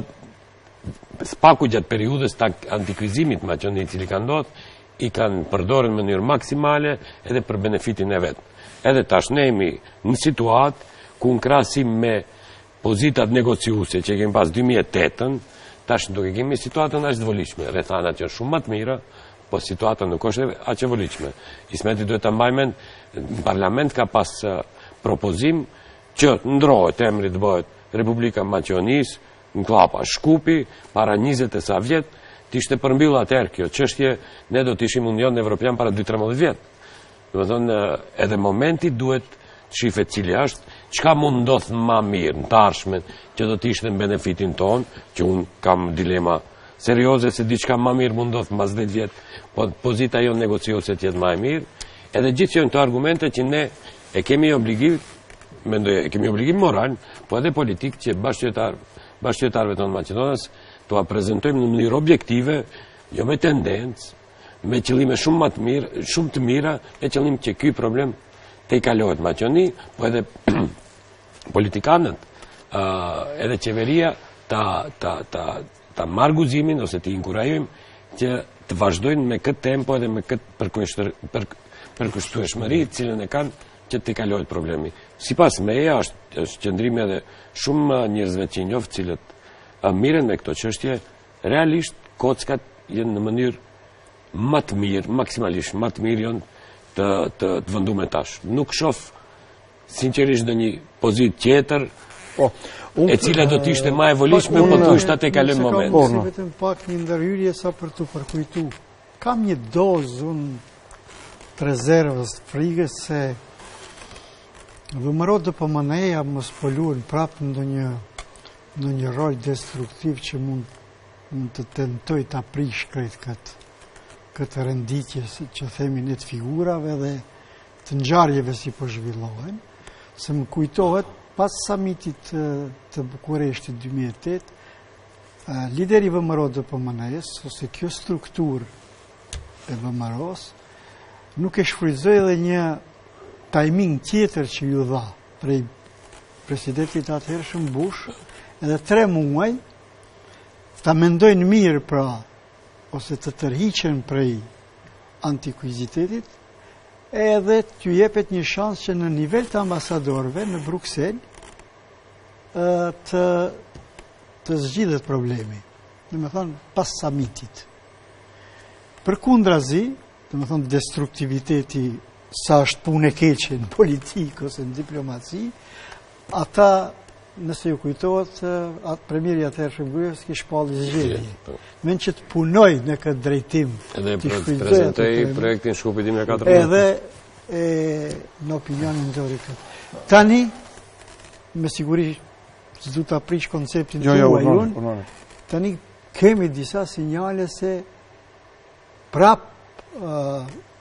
spaku gjatë periudhës të antikvizimit Maqedonisë i cili ka ndodhur, i kanë përdorur në mënyrë maksimale edhe për benefitin e vet. Edhe tash ne jemi në situatë ku në krahasim me pozitat negociuese që kemi pas dy mijë e tetë, tash duke kemi situatën aq të volitshme, rrethanat që janë shumë më të mira, po situata nuk është aq e volitshme. Ismeti duhet ta mbajmë në parlament ka pas uh, propozim që ndrohet emri të bëhet Republika e Maqedonisë në klapa Shkupi para njëzet e sa vjet, të ishte përmbyllur atëherë kjo çështje, ne do të ishim Union Evropian para dy tretëmbëdhjetë vjet. Do të thonë edhe momenti duhet të shifet cili është, çka mund ndodh më mirë në të ardhmen që do të ishte në benefitin ton, që un kam dilema serioze se diçka më mirë mund ndodh mbas dhjetë vjet, po pozita jon negociuese të jetë më e mirë. Edhe gjithë janë këto argumente që ne e kemi obligim, mendoj e kemi obligim moral, po edhe politik që bashkëtar bashkëtarëve tonë Maqedonas t'ua prezantojmë në mënyrë objektive, jo me tendencë, me qëllime shumë më të mirë, shumë të mira, me qëllim që ky problem të i kalohet maqoni, po edhe politikanët, edhe qeveria ta marrë guximin ose të inkurajojmë që të vazhdojnë me këtë tempo edhe me këtë përkushtueshmëri cilën e kanë që të i kalohet problemi. Sipas meja është qëndrimi edhe shumë njerëzve që i njoh cilët miren me këto çështje, realisht kockat janë në mënyrë më të mirë, maksimalisht më të mirë janë të të venduar tash. Nuk shoh sinqerisht ndonjë pozitë tjetër e cila do të ishte më e volishme, po të ishte atë kalon moment. Po, vetëm pak një ndërhyrje sa për të përkujtu. Kam një dozë unë të rezervës të frikës se vëmërot dhe pëmëneja më spoluën prapë ndonjë ndonjë rol destruktiv që mund mund të tentoj të aprish krejt këtë këtë renditje që themi në të figurave dhe të ngjarjeve si po zhvillohen, se më kujtohet pas samitit të Bukureshtit dy mijë e tetë, lideri vë em er o dhe P M N-s, ose kjo struktur e vë em er o-s, nuk e shfrytëzoi edhe një timing tjetër që ju dha prej presidentit atëhershëm Bush, edhe tre muaj ta mendojnë mirë pra, ose të tërhiqen prej antikuizitetit, edhe t'ju jepet një shans që në nivel të ambasadorëve në Bruksel të, të zgjidhet problemi. Dhe me thonë, pas samitit. Për kundrazi, dhe me thonë, destruktiviteti sa është punë e keqe në politikë ose në diplomaci, ata, nëse ju kujtohet, atë premieri atëhershëm Gruevski shpalli zgjedhje. Men që të punoj në këtë drejtim. Edhe prezentoi projektin shkupitim e katër muaj. Edhe në opinionin teorik. Tani, me siguri s'du ta prish konceptin jo, jo, tuaj unë, tani kemi disa sinjale se prap uh,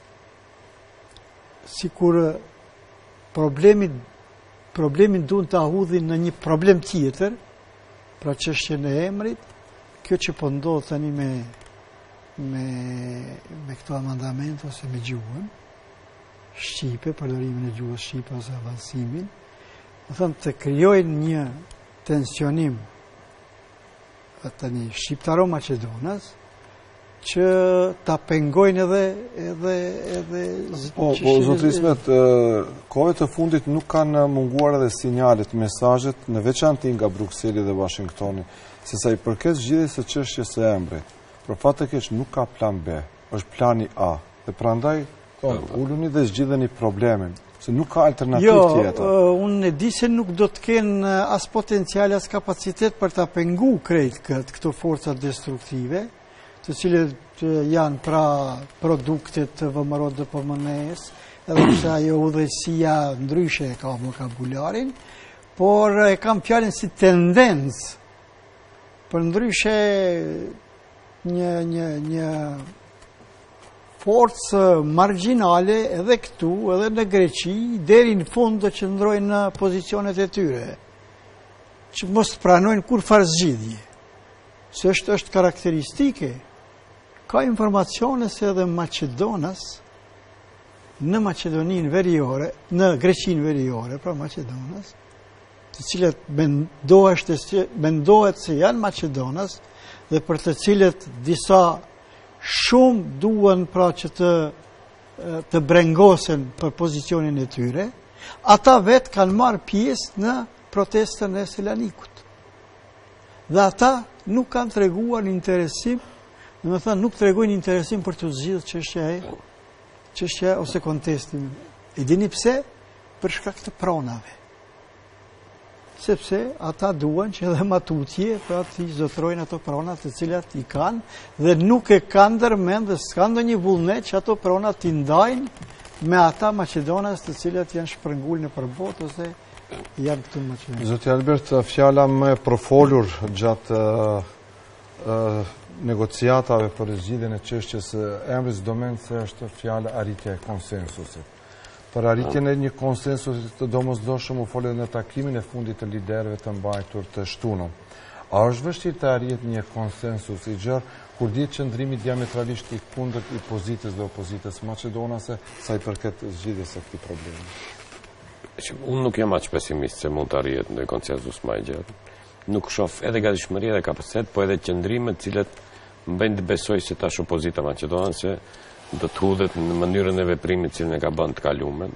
sikur problemit problemin duhet të ahudhin në një problem tjetër, pra çështjen e emrit, kjo që po ndodh tani me me me këto amandament ose me gjuhën shqipe, përdorimin e gjuhës shqipe ose avansimin, do thënë të krijojnë një tensionim tani shqiptaro-maqedonas që ta pengojnë edhe edhe edhe Po, po zotëri Ismet, kohëve të fundit nuk kanë munguar edhe sinjalet, mesazhet në veçantë nga Brukseli dhe Washingtoni, se sa i përket zgjidhjes së çështjes së emrit. Për fat të keq nuk ka plan B, është plani A. Dhe prandaj uluni dhe zgjidheni problemin, se nuk ka alternativë tjetër. Jo, unë e di se nuk do të kenë as potencial as kapacitet për ta pengu krejt këtë këto forca destruktive, të cilët janë pra produktet të vë em er o dhe P M N-s, edhe pse ajo udhëheqësia ndryshe e ka vokabularin, por e kam fjalën si tendencë, për ndryshe një, një, një forcë marginale edhe këtu, edhe në Greqi, deri në fund do qëndrojnë në pozicionet e tyre, që mos pranojnë kur farë zgjidhje. Se është, është karakteristike. Ka informacione se edhe Macedonas, në Macedoninë veriore, në Greqinë veriore, pra Macedonas, të cilët mendohet, mendohet se janë Macedonas, dhe për të cilët disa shumë duen pra që të, të brengosen për pozicionin e tyre, ata vetë kanë marrë pjesë në protestën e Selanikut. Dhe ata nuk kanë treguar interesim, dhe me thënë nuk tregojnë interesim për të zgjidhur çështja e çështja ose kontestin. E dini pse? Për shkak të pronave. Sepse ata duan që edhe matutje pra të zotrojnë ato prona të cilat i kanë dhe nuk e kanë ndërmend dhe s'ka ndonjë vullnet që ato prona t'i ndajnë me ata Maqedonas të cilat janë shpërngul në përbot ose janë këtu në Maqedoni. Zoti Albert, fjala më e përfolur gjatë uh, uh, negociatave për zgjidhjen e çështjes së emrit do mend se është fjala arritja e konsensusit. Për arritjen e një konsensusi të domosdoshëm u folë në takimin e fundit të liderëve të mbajtur të shtunën. A është vështirë të arrihet një konsensus i gjerë kur dihet qëndrimi diametralisht i kundërt i pozitës dhe opozitës maqedonase sa i përket zgjidhjes së këtij problemi? Unë nuk jam aq pesimist se mund të arrihet në konsensus më i gjerë. Nuk shoh edhe gatishmëri dhe kapacitet, po edhe qëndrimet të cilat më bëjnë të besoj se tash opozita maqedonase do të hudhet në mënyrën e veprimit që ne ka bën të kalumen.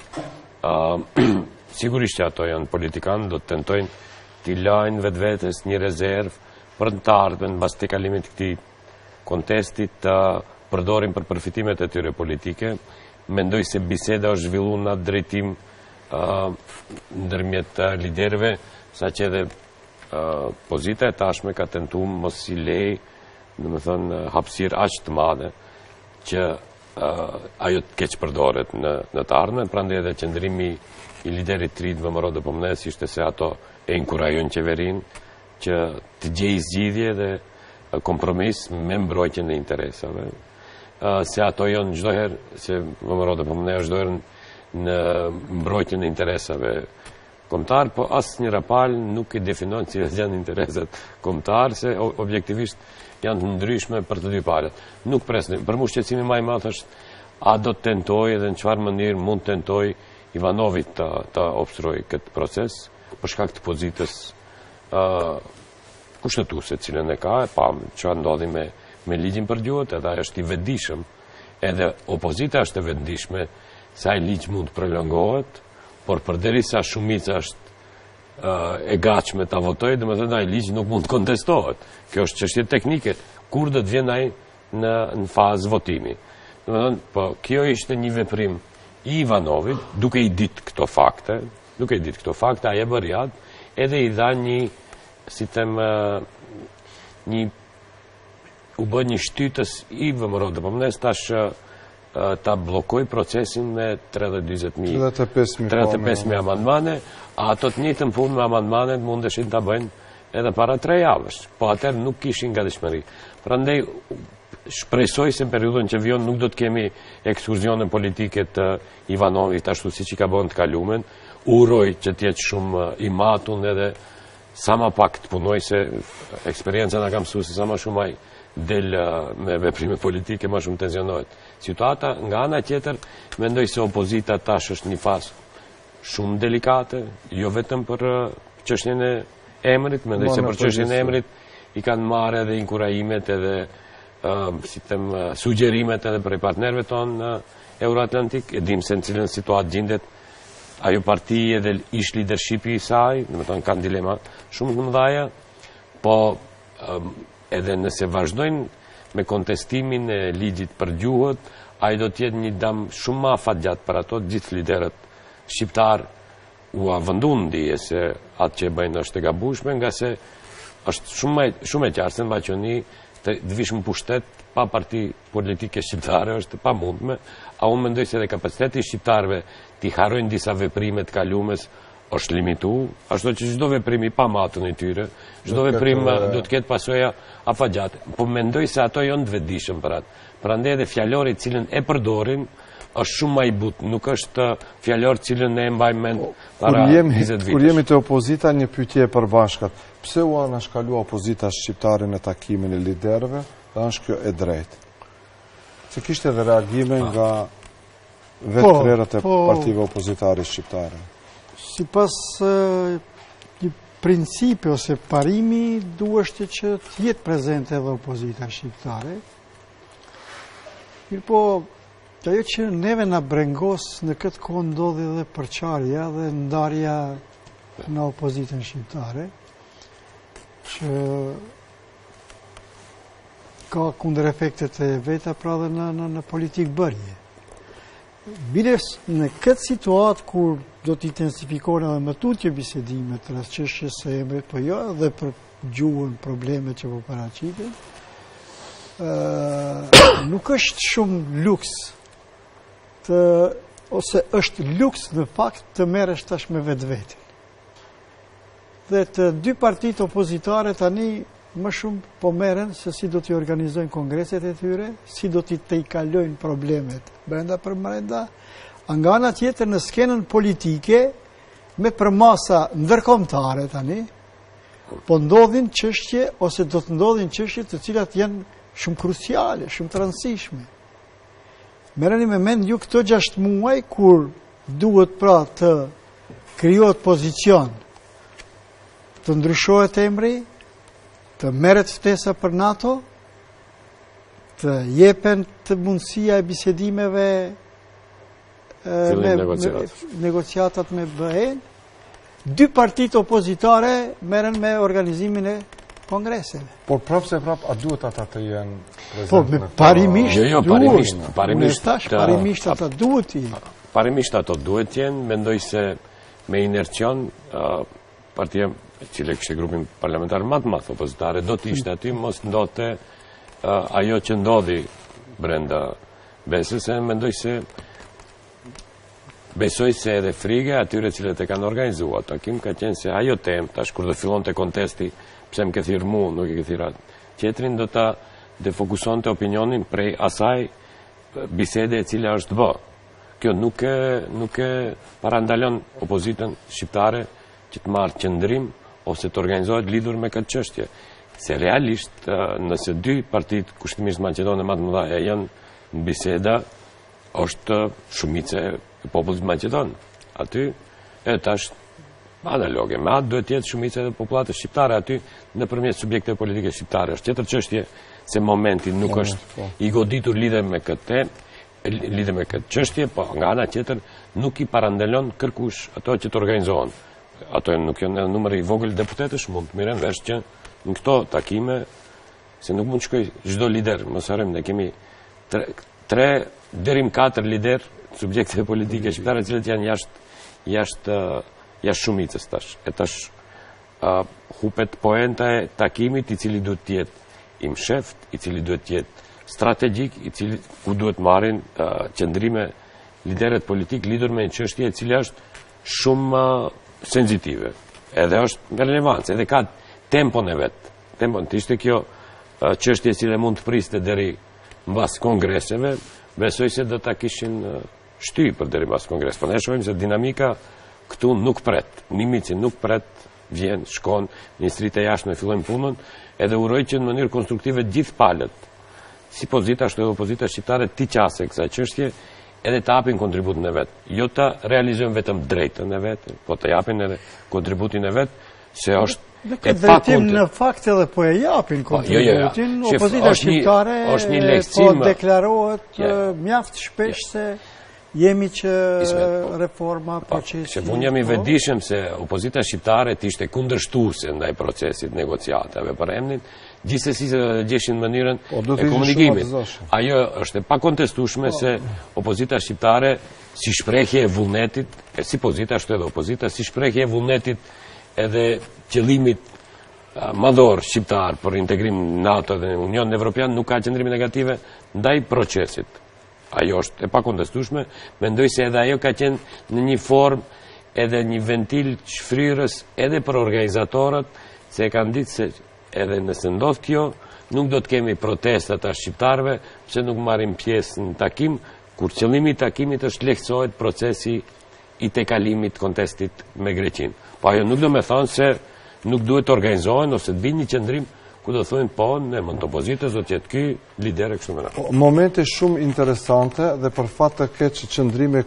Uh, sigurisht që ato janë politikanë, do të tentojnë t'i lajnë vetë vetës një rezervë për të ardhmen mbas të kalimit të këtij kontestit të përdorin për përfitimet e tyre politike. Mendoj se biseda është zhvilluar në atë drejtim uh, ndërmjet uh, liderëve, saqë edhe uh, pozita e tashme ka tentuar mos i lej, domethënë hapësirë aq të madhe që uh, ajo të keq përdoret në, në të ardhmen, prandaj edhe qëndrimi i liderit të ri të Vëmëro dhe Pomnes ishte se ato e inkurajojnë qeverinë që të gjejë zgjidhje dhe uh, kompromis me mbrojtjen e interesave. Uh, se ato janë çdo herë, se Vëmëro dhe Pomnes çdo herë në mbrojtjen e interesave kombëtar, po asnjë rapal nuk i definon cilat janë interesat kombëtar, se objektivisht janë të ndryshme për të dy palët. Nuk presni. Për mua shqetësimi më i madh është a do të tentojë dhe në çfarë mënyrë mund të tentojë Ivanovi të, të obstruojë këtë proces për shkak të pozitës uh, kushtetuese të cilën e ka, e pa çfarë ndodhi me me ligjin për gjuhët, edhe ai është i vetëdijshëm, edhe opozita është e vetëdijshme se ai ligj mund të prolongohet, por përderisa shumica është Uh, e gatshme ta votojë, domethënë ai ligj nuk mund të kontestohet. Kjo është çështje teknike. Kur do të vjen ai në në fazë votimi? Domethënë, po kjo ishte një veprim i Ivanovit, duke i ditë këto fakte, duke i ditë këto fakte, ai e bëri atë, edhe i dha një, si them, uh, një u bë një shtytës i Vëmëro dhe Pomnes tash uh, ta bllokoj procesin me tridhjetë njëzet mijë tridhjetë e pesë mijë amandmane. A ato të njëjtën punë me amandmanet mundeshin ta bëjnë edhe para tre javësh, po atëherë nuk kishin gatishmëri. Prandaj shpresoj se në periudhën që vjen nuk do të kemi ekskursione politike të Ivanovit ashtu siç i ka bën të kalumen. Uroj që të jetë shumë i matur edhe sa më pak të punoj, se eksperienca na ka mësuar se sa më shumë ai del me veprime politike më shumë tensionohet. Situata nga ana tjetër, mendoj se opozita tash është një fazë shumë delikate, jo vetëm për çështjen e emrit, mendoj se për çështjen e emrit i kanë marrë edhe inkurajimet edhe uh, si them uh, sugjerimet edhe për partnerëve tonë uh, Euroatlantik. E dim se në cilën situatë gjendet ajo parti edhe ish leadershipi i saj, domethënë kanë dilema shumë të mëdha, po um, edhe nëse vazhdojnë me kontestimin e ligjit për gjuhët, ai do të jetë një dam shumë më afatgjat për ato gjithë liderët shqiptar u avëndun ndije se atë që e bëjnë është e gabueshme, nga se është shumë shumë e qartë se në Maqedoni të vish në pushtet pa parti politike shqiptare është pa mundme. A unë mendoj se edhe kapaciteti shqiptarëve t'i harrojnë disa veprime të kalumes është limitu, ashtu që çdo veprim i pamatën i tyre, çdo veprim do të ketë pasoja afatgjate. Po mendoj se ato janë të vetëdijshëm për atë. Prandaj edhe fjalori i cilën e përdorin është shumë më i butë, nuk është fjalor cilën ne e mbajmë mend para njëzet vitesh. Kur jemi të opozita, një pyetje e përbashkët. Pse u anashkalua opozita shqiptare në takimin e liderëve, dhe është kjo e drejtë? Se kishte edhe reagime nga vetë krerët e partive opozitare shqiptare. Si pas një principi ose parimi, duhet që të jetë prezente edhe opozita shqiptare. Mirë po, ajo që neve na brengos në këtë kohë ndodhi dhe përçarja dhe ndarja në opozitën shqiptare, që ka kundër efektet e veta pra dhe në, në, në politikë bërje. Bile në këtë situatë kur do të intensifikohen edhe më tutje bisedimet rreth çështjes së emrit, po jo edhe për gjuhën, problemet që po paraqiten, uh, nuk është shumë luks të, ose është luks në fakt të merresh tash me vetvetin. Dhe të dy partitë opozitare tani më shumë po merren se si do t'i organizojnë kongreset e tyre, si do t'i të i kalojnë problemet brenda për brenda, nga ana tjetër në skenën politike me përmasa ndërkombëtare tani, po ndodhin çështje ose do të ndodhin çështje të cilat janë shumë kruciale, shumë të rëndësishme. Merreni me mend ju këto gjashtë muaj kur duhet pra të krijohet pozicion, të ndryshohet emri, të merret ftesa për NATO, të jepen të mundësia e bisedimeve me negociatat me B E-n, dy partitë opozitare merren me organizimin e kongreseve. Por prapë se prapë, a duhet ata të jenë prezente? Po, me parimisht Jo, jo, parimisht, parimisht, tash, parimisht ata duhet të jenë. Parimisht ato duhet të jenë, mendoj se me inercion, uh, partia e cila kishte grupin parlamentar më të madh opozitare, do të ishte aty, mos ndodhte uh, ajo që ndodhi brenda besës, se mendoj se besoj se edhe frige atyre cilët e kanë organizuar takim ka qenë se ajo temë, tash kur do fillon të kontesti, pse më këthirë mu, nuk e këthira qetrin, do ta defokuson të opinionin prej asaj bisede e cila është bë. Kjo nuk e, nuk e parandalon opozitën shqiptare që të marrë qëndrim ose të organizohet lidhur me këtë çështje. Se realisht, nëse dy partit kushtimisht Maqedonë më të mëdha e janë në biseda, është shumice e popullit Maqedon. Aty, e tash analoge, me atë duhet jetë shumice e popullatës shqiptare aty nëpërmjet subjekte politike shqiptare. Është tjetër çështje se momenti nuk është i goditur lidhe me këtë lidhe me këtë çështje, po nga ana tjetër nuk i parandalon kërkush ato që të organizohen. Ato nuk janë në numër i vogël deputetësh, mund të merren vesh që në këto takime, se nuk mund të shkoj çdo lider, mos harrojmë, ne kemi tre, tre deri në katër lider subjekte politike shqiptare, të cilët janë jashtë jashtë jashtë shumicës tash. E tash uh, hupet poenta e takimit i cili duhet të jetë i msheft, i cili duhet të jetë strategjik, i cili ku duhet marrin uh, qëndrime liderët politik lidhur me një çështje e cila është shumë uh, sensitive. Edhe është me relevancë, edhe ka tempon e vet. Tempon të ishte kjo uh, çështje e cila mund të priste deri mbas kongreseve, besoj se do ta kishin uh, shty për deri mbas kongres. Po ne shohim se dinamika këtu nuk pret. Nimici nuk pret, vjen, shkon, ministritë e jashtme fillojnë punën, edhe uroj që në mënyrë konstruktive gjithë palët, si pozita ashtu edhe opozita shqiptare, ti qase kësaj çështje, edhe të japin kontributin e vet. Jo të realizojnë vetëm drejtën e vet, po të japin edhe kontributin e vet, se është Në këtë drejtim në fakt edhe po e japin kontributin, opozita shqiptare po deklarohet mjaft shpesh se jemi që reforma, procesi... Që unë jam i vetëdijshëm se opozita shqiptare t'ishte kundërshtuese ndaj procesit negociatave për emnin, gjithsesi se gjeshin mënyrën e komunikimit. Ajo është e pakontestueshme se opozita shqiptare si shprehje e vullnetit, e si pozita ashtu edhe opozita, si shprehje e vullnetit edhe qëllimit madhor shqiptar për integrim në NATO dhe në Unionin Evropian nuk ka qëndrime negative ndaj procesit. Ajo është e pakontestueshme, mendoj se edhe ajo ka qenë në një formë edhe një ventil shfryrës edhe për organizatorët, se e kanë ditë se edhe nëse ndodh kjo, nuk do të kemi protestat të shqiptarëve, pse nuk marrim pjesë në takim, kur qëllimi i takimit është lehtësohet procesi i tejkalimit kontestit me Greqinë. Po ajo nuk do me thonë se nuk duhet të organizohen ose të vinë një qëndrim ku do thonë po në mend opozitës do të jetë ky lider e kështu me radhë. Momente shumë interesante dhe për fat të keq qëndrime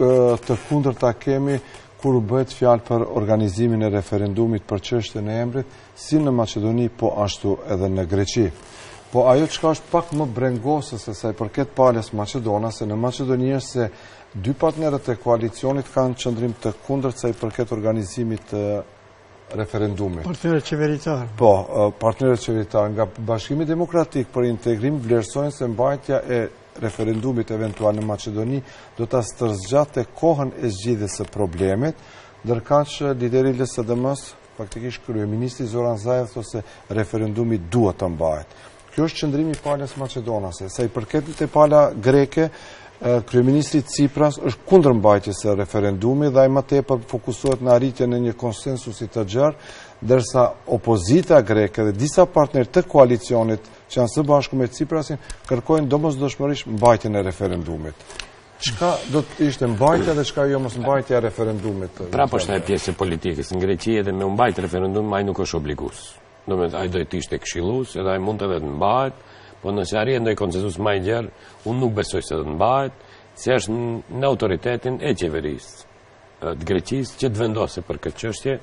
të kundërta kemi kur bëhet fjalë për organizimin e referendumit për çështjen e emrit, si në Maqedoni po ashtu edhe në Greqi. Po ajo çka është pak më brengosës se sa i përket palës Maqedonas, se në Maqedoni është se dy partnerët e koalicionit kanë qëndrim të kundërt sa i përket organizimit të referendumit. Partnerët qeveritar. Po, partnerët qeveritar nga Bashkimi Demokratik për Integrim vlerësojnë se mbajtja e referendumit eventual në Maqedoni do ta stërzgjatë kohën e zgjidhjes së problemit, ndërkaq lideri i L S D M-s, faktikisht kryeministri Zoran Zaev, thotë se referendumi duhet të mbahet. Kjo është qëndrimi i palës maqedonase. Sa i përket te pala greke, kryeministri Tsipras është kundër mbajtjes së referendumit dhe ai më tepër fokusohet në arritjen e një konsensusi të gjerë, ndërsa opozita greke dhe disa partnerë të koalicionit që janë së bashku me Tsiprasin kërkojnë domosdoshmërisht mbajtjen e referendumit. Çka do të ishte mbajtja dhe çka jo mos mbajtja e referendumit? Pra po është pjesë e politikës. Në Greqi edhe me mbajt referendum ai nuk është obligues. Do të thotë ai do të ishte këshillues, edhe ai mund edhe të mbahet, po nëse arrin ndonjë konsensus më i gjerë, unë nuk besoj se do të mbahet, se është në autoritetin e qeverisë të Greqisë që të vendosë për këtë çështje.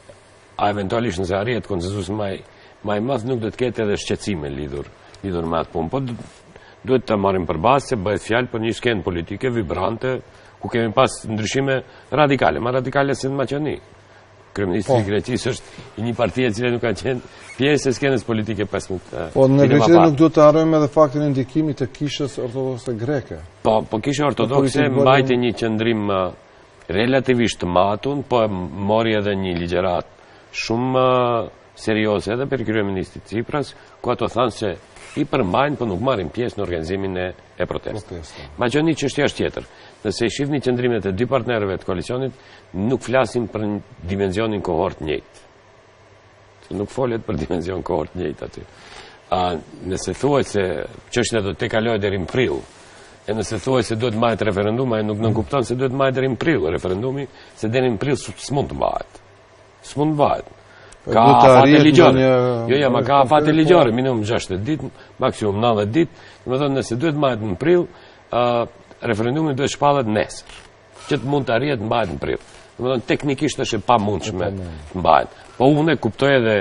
A eventualisht nëse arrihet konsensus më më i madh nuk do të ketë edhe shqetësime lidhur lidhur me atë punë. Po duhet të marrim përballë se bëhet fjalë për një skenë politike vibrante ku kemi pas ndryshime radikale, më radikale se në Maqedoni. Kryeministri i Greqisë është i një partie e cila nuk ka qenë pjesë e skenës politike pesëmbëdhjetë. Po në Greqi nuk duhet të harrojmë edhe faktin e ndikimit të kishës ortodokse greke. Po, po kisha ortodokse mbajti një qëndrim relativisht të matun, po mori edhe një ligjërat shumë serioze edhe për kryeministit Tsipras, ku ato thanë se i përmbajnë, po nuk marrin pjesë në organizimin e, e protestës. Maqedoni çështja është tjetër. Nëse i shihni qëndrimet e dy partnerëve të koalicionit, nuk flasin për një dimenzionin kohort njëjtë. Nuk folet për dimenzion kohort njëjtë aty. A, nëse thuhet se çështja do të kalojë deri në prill, e nëse thuhet se duhet marrë referendum, ai nuk nënkupton se duhet marrë deri në prill referendumi, se deri në prill s'mund të mbahet. S'mund të mbahet. Ka afate ligjore. Jo, ja, ma ka afate ligjore, minimum gjashtëdhjetë ditë, maksimum nëntëdhjetë ditë. Do të thonë nëse duhet mbahet në prill, referendumi duhet shpallet nesër. Që të mund të arrihet mbahet në prill. Do të thonë teknikisht është e pamundshme të mbahet. Po unë kuptoj edhe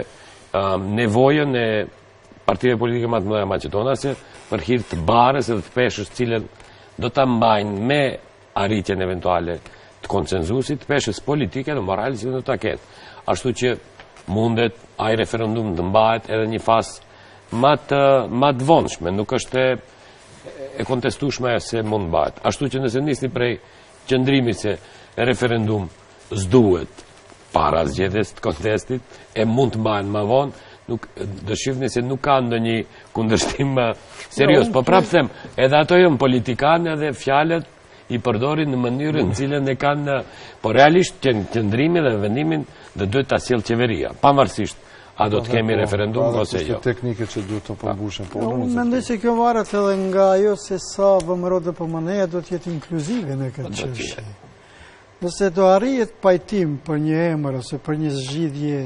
nevojën e partive politike më të mëdha maqedonase për hir të barës edhe të peshës, të cilën do ta mbajnë me arritjen eventuale të konsenzusit, të peshës politike dhe morale që do ta ketë. Ashtu që mundet ai referendum të mbahet edhe një fazë më të më të vonshme, nuk është e, e kontestueshme se mund mbahet. Ashtu që nëse nisni prej qëndrimit se referendum s'duhet para zgjedhjes të kontestit e mund të mbahen më vonë, nuk do shihni se nuk ka ndonjë kundërshtim serioz. Po prapë them, edhe ato janë politikanë dhe fjalët i përdorin në mënyrën në cilën e kanë, po realisht qëndrimin dhe vendimin dhe duhet ta sjellë qeveria, pavarësisht a do të kemi referendum ose jo. Teknike që duhet të përmbushen. Unë mendoj se kjo varet edhe nga ajo se sa V M R O D P M N-ja do të jetë inkluzive në këtë çështje. Nëse do arrihet pajtim për një emër ose për një zgjidhje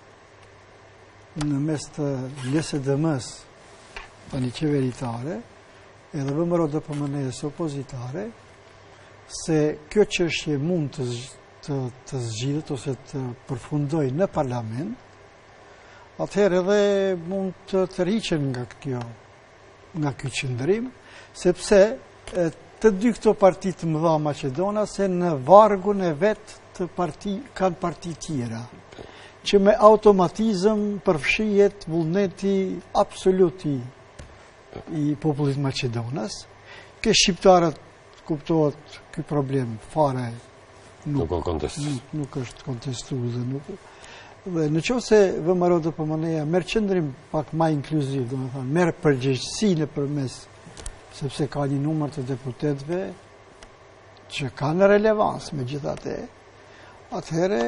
në mes të L S D M-s tani qeveritare, edhe V M R O D P M N-s opozitare, se kjo çështje mund të të, të zgjidhet ose të përfundoj në parlament, atëherë edhe mund të tërhiqen nga kjo, nga ky qëndrim, sepse e, të dy këto parti të mëdha maqedonase në vargun e vet të parti kanë parti tjera, që me automatizëm përfshihet vullneti absolut i, i popullit maqedonas. Ke shqiptarët kuptohet ky problem fare nuk, nuk, nuk, nuk është kontestuar dhe nuk. Dhe në qoftë se V M R O D P M N-ja merr qendrim pak më inkluziv, domethënë merr përgjegjësi nëpërmes, sepse ka një numër të deputetëve që kanë relevancë megjithatë, atëherë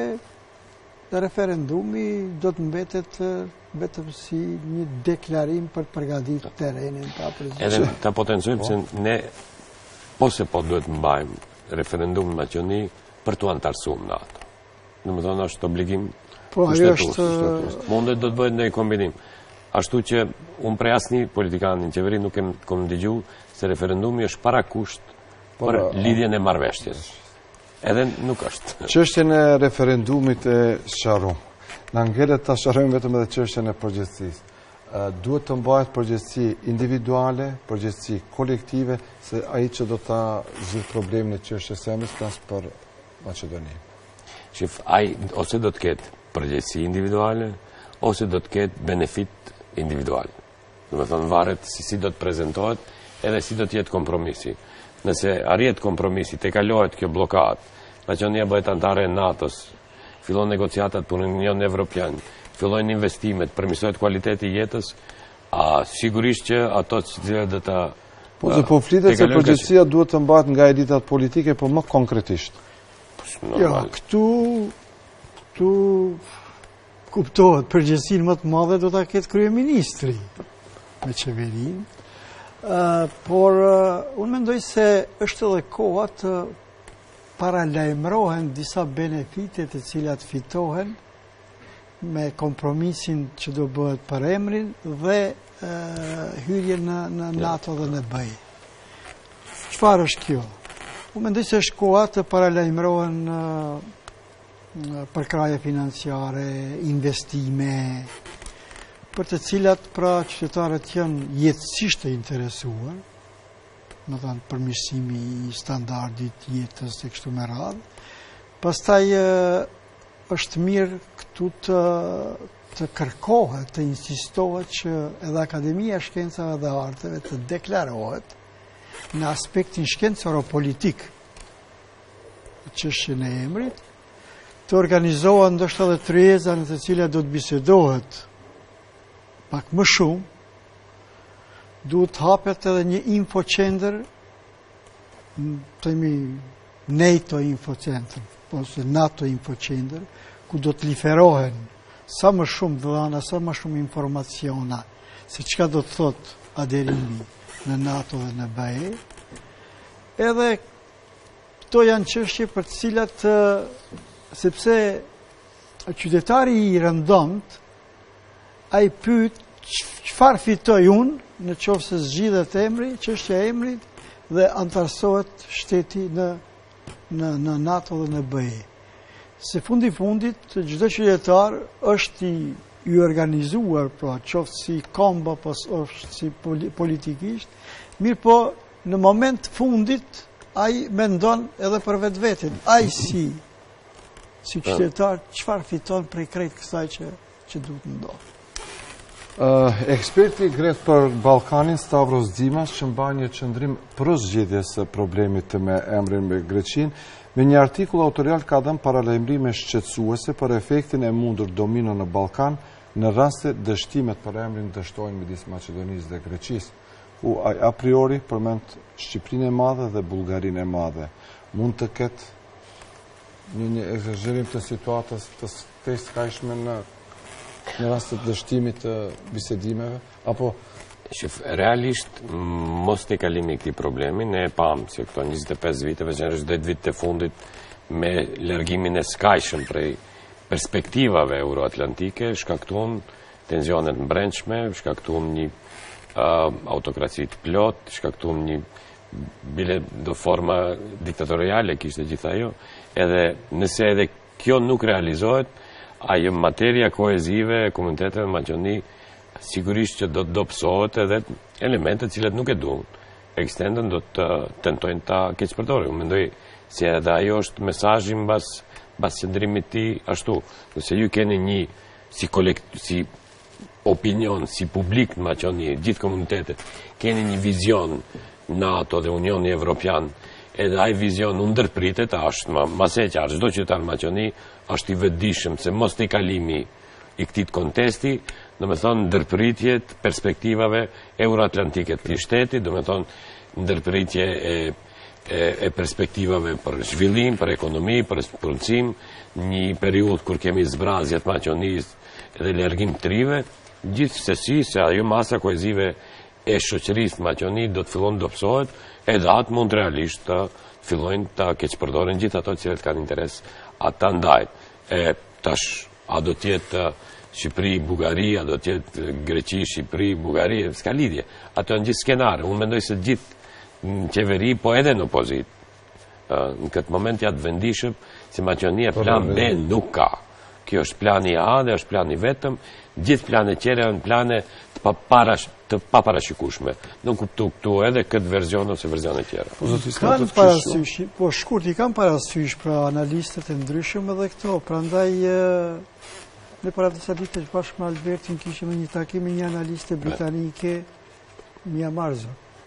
referendumi do të mbetet vetëm si një deklarim për të përgatitur terrenin pa prezantuar. Edhe ta potencojmë se ne po se po duhet të mbajmë referendumin në Maqedoni për të antarësuar në ato. Domethënë është obligim. Po ajo është mundet do të bëhet ndonjë kombinim. Ashtu që unë prej asnjë politikan në qeveri nuk kem kom dëgjuar se referendumi është parakusht për lidhjen e marrëveshjes. Edhe nuk është. Çështjen e referendumit e sqarum. Na ngelet ta sqarojmë vetëm edhe çështjen e përgjegjësisë. Duhet të mbahet përgjegjësi individuale, përgjegjësi kolektive, se ai që do ta zgjidh problemin e çështjes së emrit flas për Maqedoninë. Shif, ai ose do të ketë përgjegjësi individuale, ose do të ketë benefit individual. Do të thonë varet si si do të prezantohet, edhe si do të jetë kompromisi. Nëse arrihet kompromisi, te kalohet kjo blokadë, Maqedonia bëhet antare e NATO-s, fillon negociatat për Union Evropian, fillojnë investimet, përmirësohet kualiteti i jetës, a sigurisht që ato që do ta Po se po flitet se përgjegjësia duhet të mbahet nga elitat politike, po më konkretisht. Ja, këtu këtu kuptohet përgjegjësinë më të madhe do ta ketë kryeministri me qeverinë. Uh, por uh, unë mendoj se është edhe koha të paralajmërohen disa benefite të cilat fitohen me kompromisin që do bëhet për emrin dhe uh, hyrje në, në NATO dhe në B E. Çfarë është kjo? Unë mendoj se është koha të paralajmërohen uh, përkraje financiare, investime, për të cilat pra qytetarët janë jetësisht të interesuar, më thënë përmirësimi i standardit jetës e kështu me radhë. Pastaj është mirë këtu të, të kërkohet, të insistohet që edhe Akademia e Shkencave dhe Arteve të deklarohet në aspektin shkencoro-politik çështjen e emrit, të organizohen ndoshta edhe tryeza në të cilat do të bisedohet pak më shumë, duhet hapet edhe një info center, themi NATO info center, ose NATO info center, ku do të liferohen sa më shumë dhëna, sa më shumë informaciona se çka do të thot aderimi në NATO dhe në B E. Edhe këto janë çështje për të cilat sepse qytetari i rëndomt ai pyet çfarë fitoj unë në qoftë se zgjidhet emri, çështja e emrit dhe antarësohet shteti në në në NATO dhe në B E. Se fundi fundit çdo qytetar është i, i organizuar, pra qoftë si kombo apo është si politikisht, mirë po në moment fundit ai mendon edhe për vetveten, ai si si qytetar çfarë fiton prej krejt kësaj që që duhet ndodhë. Uh, eksperti gret për Ballkanin Stavros Dimas që mba një qëndrim për zgjedhjes së problemit të me emrin me Greqinë, me një artikull autorial ka dhënë paralajmërime shqetësuese për efektin e mundur domino në Ballkan në rast se dështimet për emrin dështojnë midis Maqedonisë dhe Greqisë, ku a priori përmend Shqipërinë e Madhe dhe Bullgarinë e Madhe. Mund të ketë një, një egzagerim të situatës të të skajshme në në rast të dështimit të bisedimeve, apo? Shif, realisht, mos të kalimi këti problemi, ne e pam se këto njëzet e pesë viteve, që nështë dhjetë vite të fundit, me lërgimin e skajshëm prej perspektivave euroatlantike, shkaktuan tensionet mbrenqme, shkaktuan një uh, autokracit plot, shkaktuan një bile do forma diktatoriale kishte gjitha jo, edhe nëse edhe kjo nuk realizohet, ajo materia kohezive e komuniteteve Maqedoni sigurisht që do të dobësohet edhe elementet cilat nuk e duan. Ekstendën do të tentojnë ta keqpërdorin. Unë mendoj se edhe ajo është mesazhi mbas mbas qëndrimit të tij ashtu. Nëse ju keni një si kolekt, si opinion, si publik në Maqedoni, gjithë komunitetet, keni një vizion NATO dhe Unioni Evropian, edhe ai vizion u ndërpritet, është ma, ma se qartë, çdo qytetar në Maqedoni është i vetëdijshëm se mos të kalimi i këtij kontesti, do të thonë ndërpritjet perspektivave euroatlantike të shtetit, do të thonë ndërpritje e, e, e perspektivave për zhvillim, për ekonomi, për punësim, një periudhë kur kemi zbrazje të Maqedonisë dhe largim të rive, gjithsesi se ajo masa kohezive e shoqërisë të Maqedonisë do të fillon të dobësohet, edhe atë mund realisht të fillojnë të keqpërdoren gjithë ato që kanë interes ata ndaj. E tash, a do tjetë Shqipëri, Bullgari, a do tjetë Greqi, Shqipëri, Bullgari, s'ka lidhje. Ato janë gjithë skenare. Unë mendoj se gjithë në qeveri, po edhe në opozit. Në këtë moment jatë vendishëm, se Maqedonia plan B nuk ka. Kjo është plani A dhe është plani vetëm, gjithë plane tjera janë plane të paparash të paparashikueshme. Nuk kuptu këtu edhe këtë verzion ose verzione tjera. Kanë parasysh, po shkurt i kanë parasysh pra analistët e ndryshëm edhe këto, prandaj ne para disa ditësh bashkë me Albertin kishim një takim me një analiste britanike, Mia Marzo.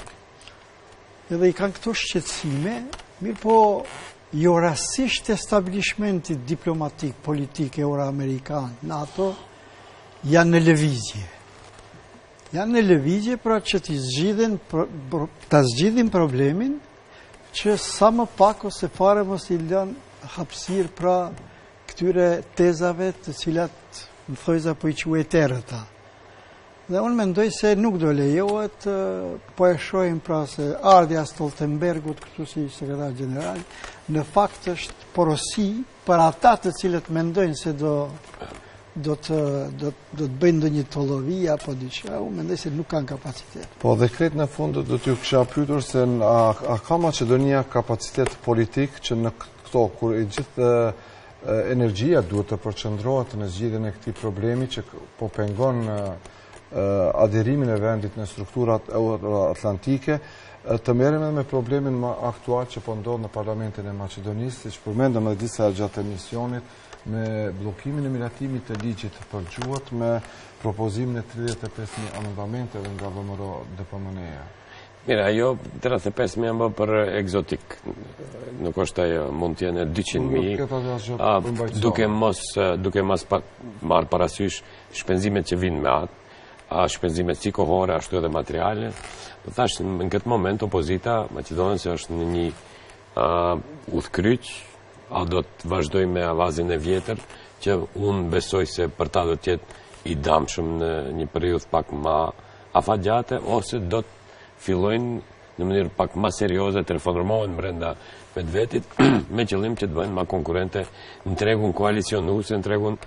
Edhe i kanë këto shqetësime, mirë po jo rasisht establishmentit diplomatik, politik, euro-amerikan, NATO, janë në lëvizje. Janë në lëvizje pra që t'i zgjidhin, t'a zgjidhin problemin, që sa më pak ose fare mos i lënë hapësirë pra këtyre tezave të cilat në thojza po i quaj terëta. Dhe unë mendoj se nuk do lejohet, po e shohim pra se ardhja Stoltenbergut, kështu si sekretar general, në fakt është porosi për ata të cilët mendojnë se do do të do do të bëjnë ndonjë tollovi apo diçka, unë mendoj se nuk kanë kapacitet. Po dhe krejt në fund do t'ju kisha pyetur se a, a ka Maqedonia kapacitet politik që në këto kur e gjithë energjia duhet të përqendrohet në zgjidhjen e këtij problemi që po pengon adherimin e vendit në strukturat euroatlantike, të merrem me problemin më aktual që po ndodh në Parlamentin e Maqedonisë, siç përmendëm edhe disa gjatë emisionit, me blokimin e miratimit të ligjit për gjuhët, me propozimin e tridhjetë e pesë mijë amendamenteve nga V M R O D P M N-ja. Mira, ajo tridhjetë e pesë mijë janë bërë për egzotik. Nuk është ajo, mund të jenë dyqind mijë. Duke mos duke mos marrë parasysh shpenzimet që vinë me atë, a shpenzimet si kohore, ashtu edhe materiale. Po thash, në këtë moment opozita maqedonese është në një udhkryq, a do të vazhdoj me avazin e vjetër, që unë besoj se për ta do tjetë i damshëm në një periudhë pak ma afatgjate, ose do të fillojnë në mënyrë pak ma serioze të reformohen brenda vetë vetit, me qëllim që të bëjnë ma konkurente në tregun koalicionuse, në tregun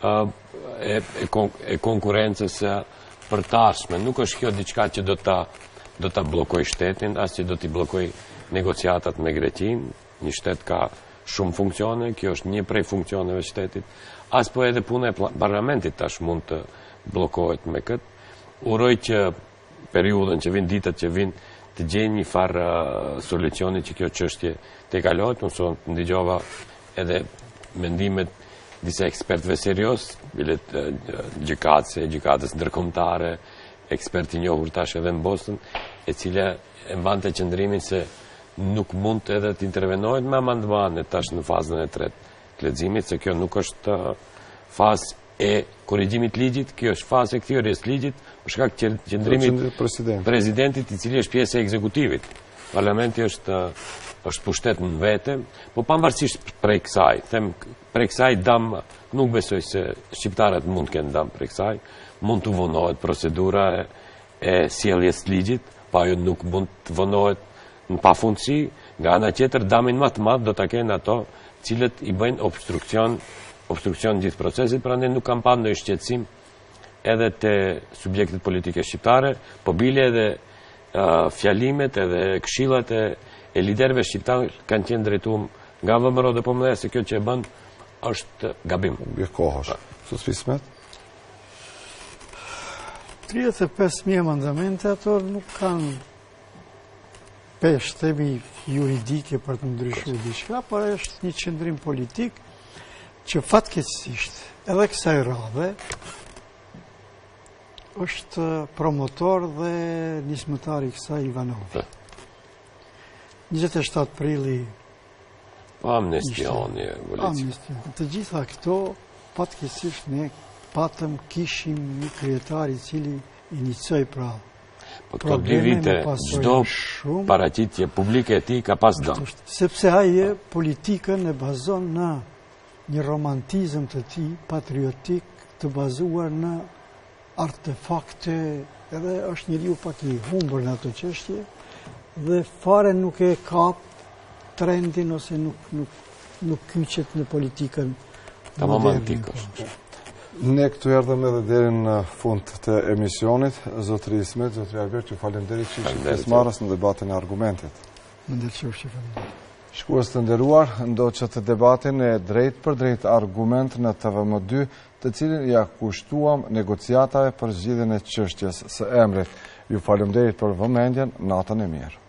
e, e, e konkurencës për tashme. Nuk është kjo diçka që do ta, do ta blokoj shtetin, as që do t'i blokoj negociatat me Greqin. Një shtet ka shumë funksione, kjo është një prej funksioneve shtetit, as po edhe puna e parlamentit tash mund të blokohet me këtë. Uroj që periudhën që vinë, ditët që vinë, të gjenjë një farë uh, solucioni që kjo çështje të kalohet. Unë sonte ndigjova edhe mendimet disa ekspertëve serioz, bilet uh, gjykatëse, gjykatës ndërkombëtare, ekspertë i njohur tash edhe në Boston, e cila e mbante qëndrimin se nuk mund edhe të intervenohet me amandmane tash në fazën e tretë të leximit, se kjo nuk është fazë e korrigjimit ligjit, kjo është fazë e kthyrjes ligjit, për shkak të qëndrimit presidentit, i cili është pjesë e ekzekutivit. Parlamenti është është pushtet në vete, po pavarësisht prej kësaj, them prej kësaj dam, nuk besoj se shqiptarët mund të kenë dam prej kësaj, mund të vonohet procedura e, e sjelljes ligjit, pa ajo nuk mund të vonohet në pafundësi. Nga ana tjetër, damin më të madh do ta kenë ato cilët i bëjnë obstruksion obstruksion gjithë procesit, prandaj nuk kam pasur ndonjë shqetësim edhe te subjektet politike shqiptare, po bile edhe uh, fjalimet edhe këshillat e, e liderëve shqiptar kanë qenë drejtuar nga V M R O D P M N, se kjo që e bën është gabim. Bie kohësh. Sus Fismet. tridhjetë e pesë mijë amendamente ato nuk kanë peshë themi juridike për të ndryshuar diçka, por është një qëndrim politik që fatkeqësisht edhe kësaj radhe është promotor dhe nismëtar i kësaj Ivanov. njëzet e shtatë prilli amnestioni, amnestioni. Të gjitha këto fatkeqësisht ne patëm kishim një kryetar i cili inicoi pra po këto dy vite çdo paraqitje publike e tij ka pas dëm. Sepse ai politikën e bazon në një romantizëm të tij patriotik të bazuar në artefakte, edhe është njeriu pak i humbur në ato çështje dhe fare nuk e kap trendin ose nuk nuk nuk kyçet në politikën romantike. Ne këtu erdhëm edhe deri në fund të emisionit. Zotri Ismet, zotri Albert, ju falenderit që ishit pjesëmarrës në debatin e argumentit. Shikues të nderuar, ndoqët të debatin e drejt për drejt argument në T V M dy, të cilin ja kushtuam negociatave për zgjidhjen e çështjes së emrit. Ju falenderit për vëmendjen, natën e mirë.